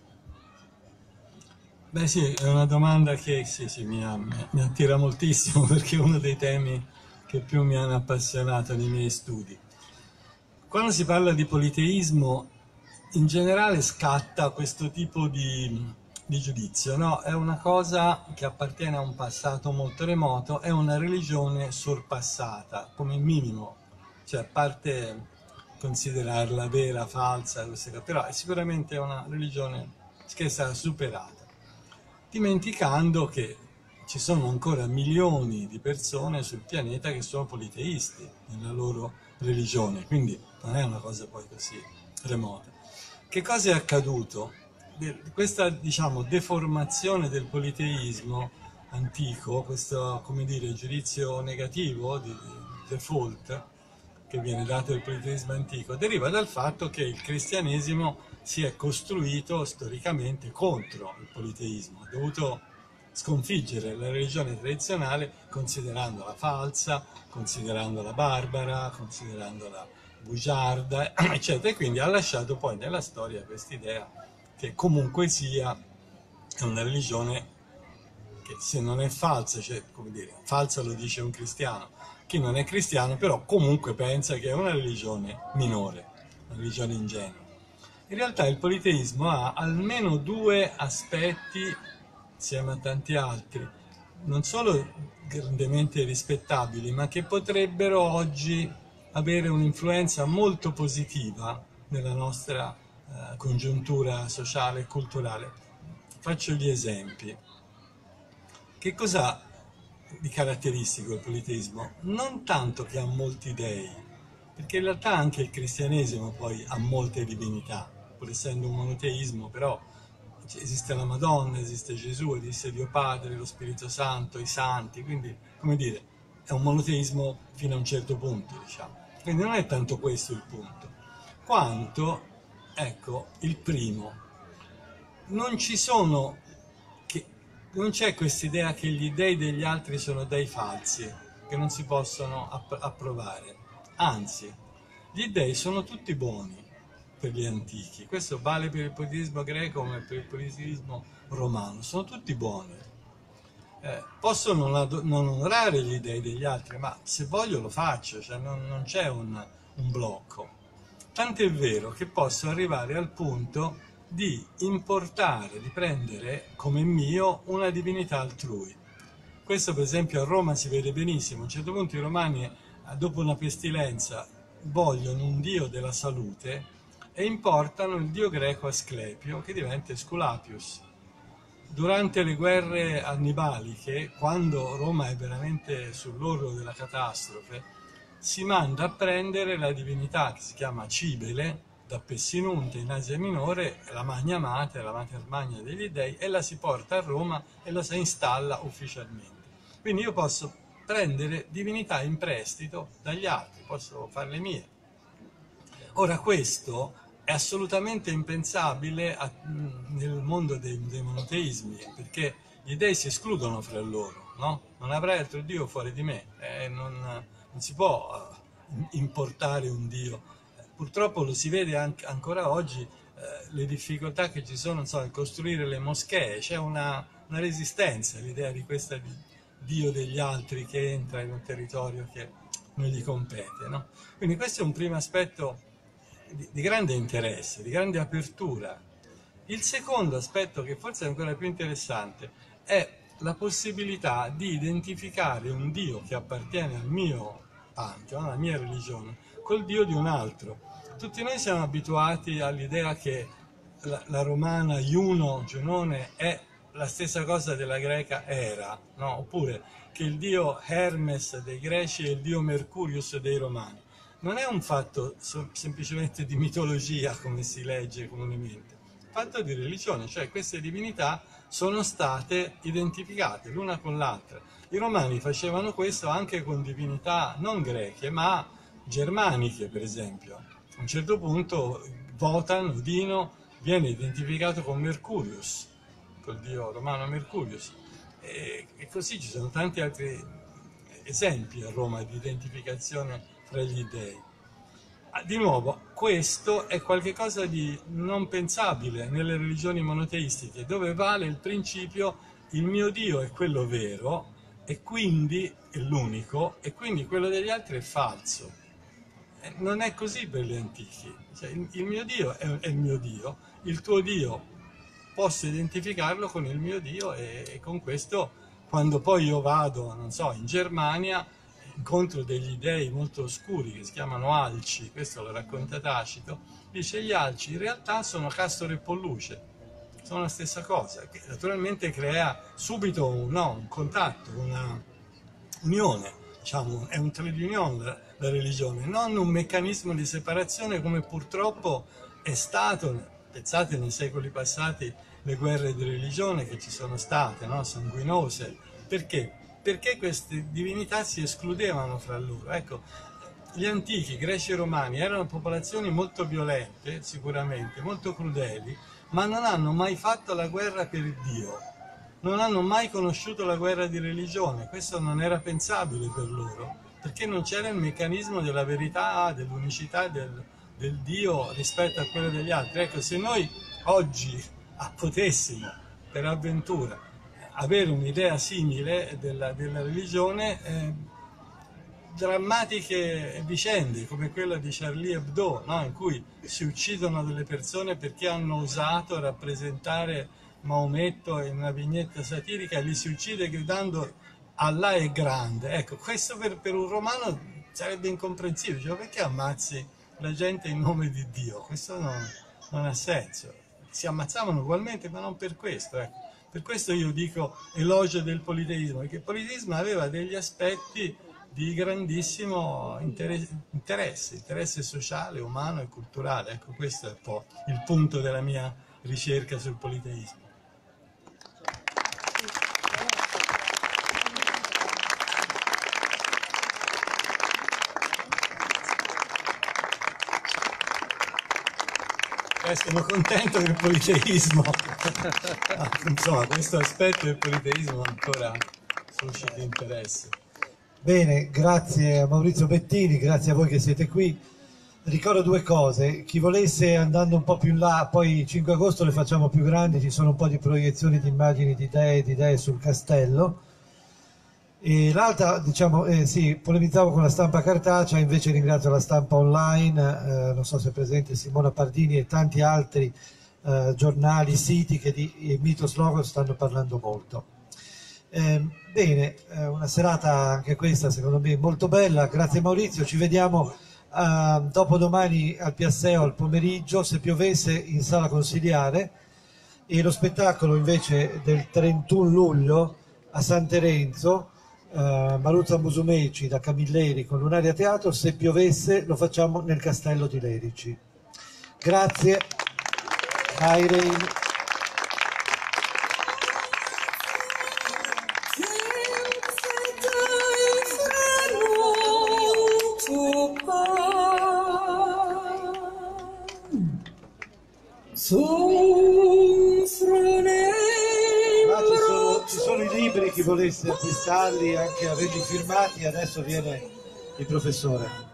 Speaker 3: Beh sì, è una domanda che sì, sì, mi, mi attira moltissimo, perché è uno dei temi che più mi hanno appassionato nei miei studi. Quando si parla di politeismo, in generale scatta questo tipo di, di giudizio, no? È una cosa che appartiene a un passato molto remoto, è una religione sorpassata, come minimo, cioè a parte considerarla vera, falsa, queste cose, però è sicuramente una religione che è stata superata, dimenticando che ci sono ancora milioni di persone sul pianeta che sono politeisti nella loro religione, quindi non è una cosa poi così remota. Che cosa è accaduto? Questa, diciamo, deformazione del politeismo antico, questo, come dire, giudizio negativo di, di default che viene dato al politeismo antico, deriva dal fatto che il cristianesimo si è costruito storicamente contro il politeismo, ha dovuto sconfiggere la religione tradizionale considerandola falsa, considerandola barbara, considerandola bugiarda, eccetera, e quindi ha lasciato poi nella storia quest'idea che comunque sia è una religione che, se non è falsa, cioè, come dire, falsa lo dice un cristiano, chi non è cristiano però comunque pensa che è una religione minore, una religione ingenua. In realtà il politeismo ha almeno due aspetti, insieme a tanti altri, non solo grandemente rispettabili, ma che potrebbero oggi avere un'influenza molto positiva nella nostra eh, congiuntura sociale e culturale. Faccio gli esempi. Che cos'ha di caratteristico il politeismo? Non tanto che ha molti dei, perché in realtà anche il cristianesimo poi ha molte divinità, pur essendo un monoteismo, però esiste la Madonna, esiste Gesù, esiste Dio Padre, lo Spirito Santo, i santi, quindi, come dire, è un monoteismo fino a un certo punto, diciamo. Quindi non è tanto questo il punto, quanto, ecco, il primo, non ci sono, che non c'è quest'idea che gli dei degli altri sono dei falsi, che non si possono app- approvare. Anzi, gli dei sono tutti buoni per gli antichi. Questo vale per il politeismo greco come per il politeismo romano. Sono tutti buoni. Eh, posso non, ad- non onorare gli dei degli altri, ma se voglio lo faccio, cioè non, non c'è un, un blocco. Tant'è vero che posso arrivare al punto di importare, di prendere come mio una divinità altrui. Questo per esempio a Roma si vede benissimo. A un certo punto i romani, dopo una pestilenza, vogliono un dio della salute e importano il dio greco Asclepio, che diventa Esculapius. Durante le guerre annibaliche, quando Roma è veramente sull'orlo della catastrofe, si manda a prendere la divinità che si chiama Cibele, da Pessinunte in Asia Minore, la Magna Mater, la Mater Magna degli dei, e la si porta a Roma e la si installa ufficialmente. Quindi io posso prendere divinità in prestito dagli altri, posso farle mie. Ora questo è assolutamente impensabile a, nel mondo dei, dei monoteismi, perché gli dei si escludono fra loro, no? Non avrai altro dio fuori di me, eh, non, non si può uh, importare un dio. Eh, purtroppo lo si vede anche, ancora oggi, eh, le difficoltà che ci sono, non so, nel costruire le moschee, c'è una, una resistenza all'idea di questa di, dio degli altri che entra in un territorio che non gli compete, no? Quindi questo è un primo aspetto di, di grande interesse, di grande apertura. Il secondo aspetto, che forse è ancora più interessante, è la possibilità di identificare un dio che appartiene al mio pantheon, alla mia religione, col dio di un altro. Tutti noi siamo abituati all'idea che la, la romana Juno, Giunone, è la stessa cosa della greca Era, no? Oppure che il dio Hermes dei greci è il dio Mercurius dei romani. Non è un fatto semplicemente di mitologia, come si legge comunemente, è un fatto di religione, cioè queste divinità sono state identificate l'una con l'altra. I romani facevano questo anche con divinità non greche, ma germaniche, per esempio. A un certo punto Wotan, Odino, viene identificato con Mercurius, col dio romano Mercurius, e, e così ci sono tanti altri esempi a Roma di identificazione fra gli dei. Di nuovo, questo è qualcosa di non pensabile nelle religioni monoteistiche, dove vale il principio il mio Dio è quello vero e quindi è l'unico, e quindi quello degli altri è falso. Non è così per gli antichi, cioè, il, il mio Dio è, è il mio Dio, il tuo Dio posso identificarlo con il mio Dio, e, e con questo, quando poi io vado, non so, in Germania, incontro degli dei molto oscuri che si chiamano Alci, questo lo racconta Tacito, dice gli Alci in realtà sono Castore e Polluce, sono la stessa cosa, che naturalmente crea subito un, no, un contatto, una unione, diciamo, è un trade union la, la religione, non un meccanismo di separazione come purtroppo è stato, pensate nei secoli passati, le guerre di religione che ci sono state, no? Sanguinose, perché? Perché queste divinità si escludevano fra loro. Ecco, gli antichi greci e romani erano popolazioni molto violente, sicuramente, molto crudeli, ma non hanno mai fatto la guerra per Dio, non hanno mai conosciuto la guerra di religione. Questo non era pensabile per loro, perché non c'era il meccanismo della verità, dell'unicità del, del Dio rispetto a quello degli altri. Ecco, se noi oggi potessimo, per avventura, avere un'idea simile della, della religione, eh, drammatiche vicende come quella di Charlie Hebdo, no? In cui si uccidono delle persone perché hanno osato rappresentare Maometto in una vignetta satirica, e li si uccide gridando Allah è grande. Ecco, questo per, per un romano sarebbe incomprensibile, cioè, perché ammazzi la gente in nome di Dio? Questo non, non ha senso. Si ammazzavano ugualmente, ma non per questo, ecco. Per questo io dico elogio del politeismo, perché il politeismo aveva degli aspetti di grandissimo interesse, interesse, interesse sociale, umano e culturale. Ecco, questo è un po' il punto della mia ricerca sul politeismo. Eh, sono contento del politeismo. Insomma, questo aspetto del politeismo ancora suscita interesse.
Speaker 1: Bene, grazie a Maurizio Bettini, grazie a voi che siete qui. Ricordo due cose: chi volesse, andando un po' più in là, poi il cinque agosto le facciamo più grandi, ci sono un po' di proiezioni di immagini di dei, di idee sul castello. E l'altra, diciamo, eh, sì, polemizzavo con la stampa cartacea, invece ringrazio la stampa online, eh, non so se è presente Simona Pardini e tanti altri eh, giornali, siti che di Mythos Logos stanno parlando molto. Eh, bene, eh, una serata anche questa secondo me molto bella, grazie Maurizio, ci vediamo eh, dopodomani al Piasseo al pomeriggio, se piovesse in sala consiliare, e lo spettacolo invece del trentuno luglio a San Terenzo, eh, Maruzza Musumeci da Camilleri con Lunaria Teatro, se piovesse lo facciamo nel Castello di Lerici. Grazie. Irene. Ah, ci sono, ci sono i libri, chi volesse acquistarli, anche averli firmati, adesso viene il professore.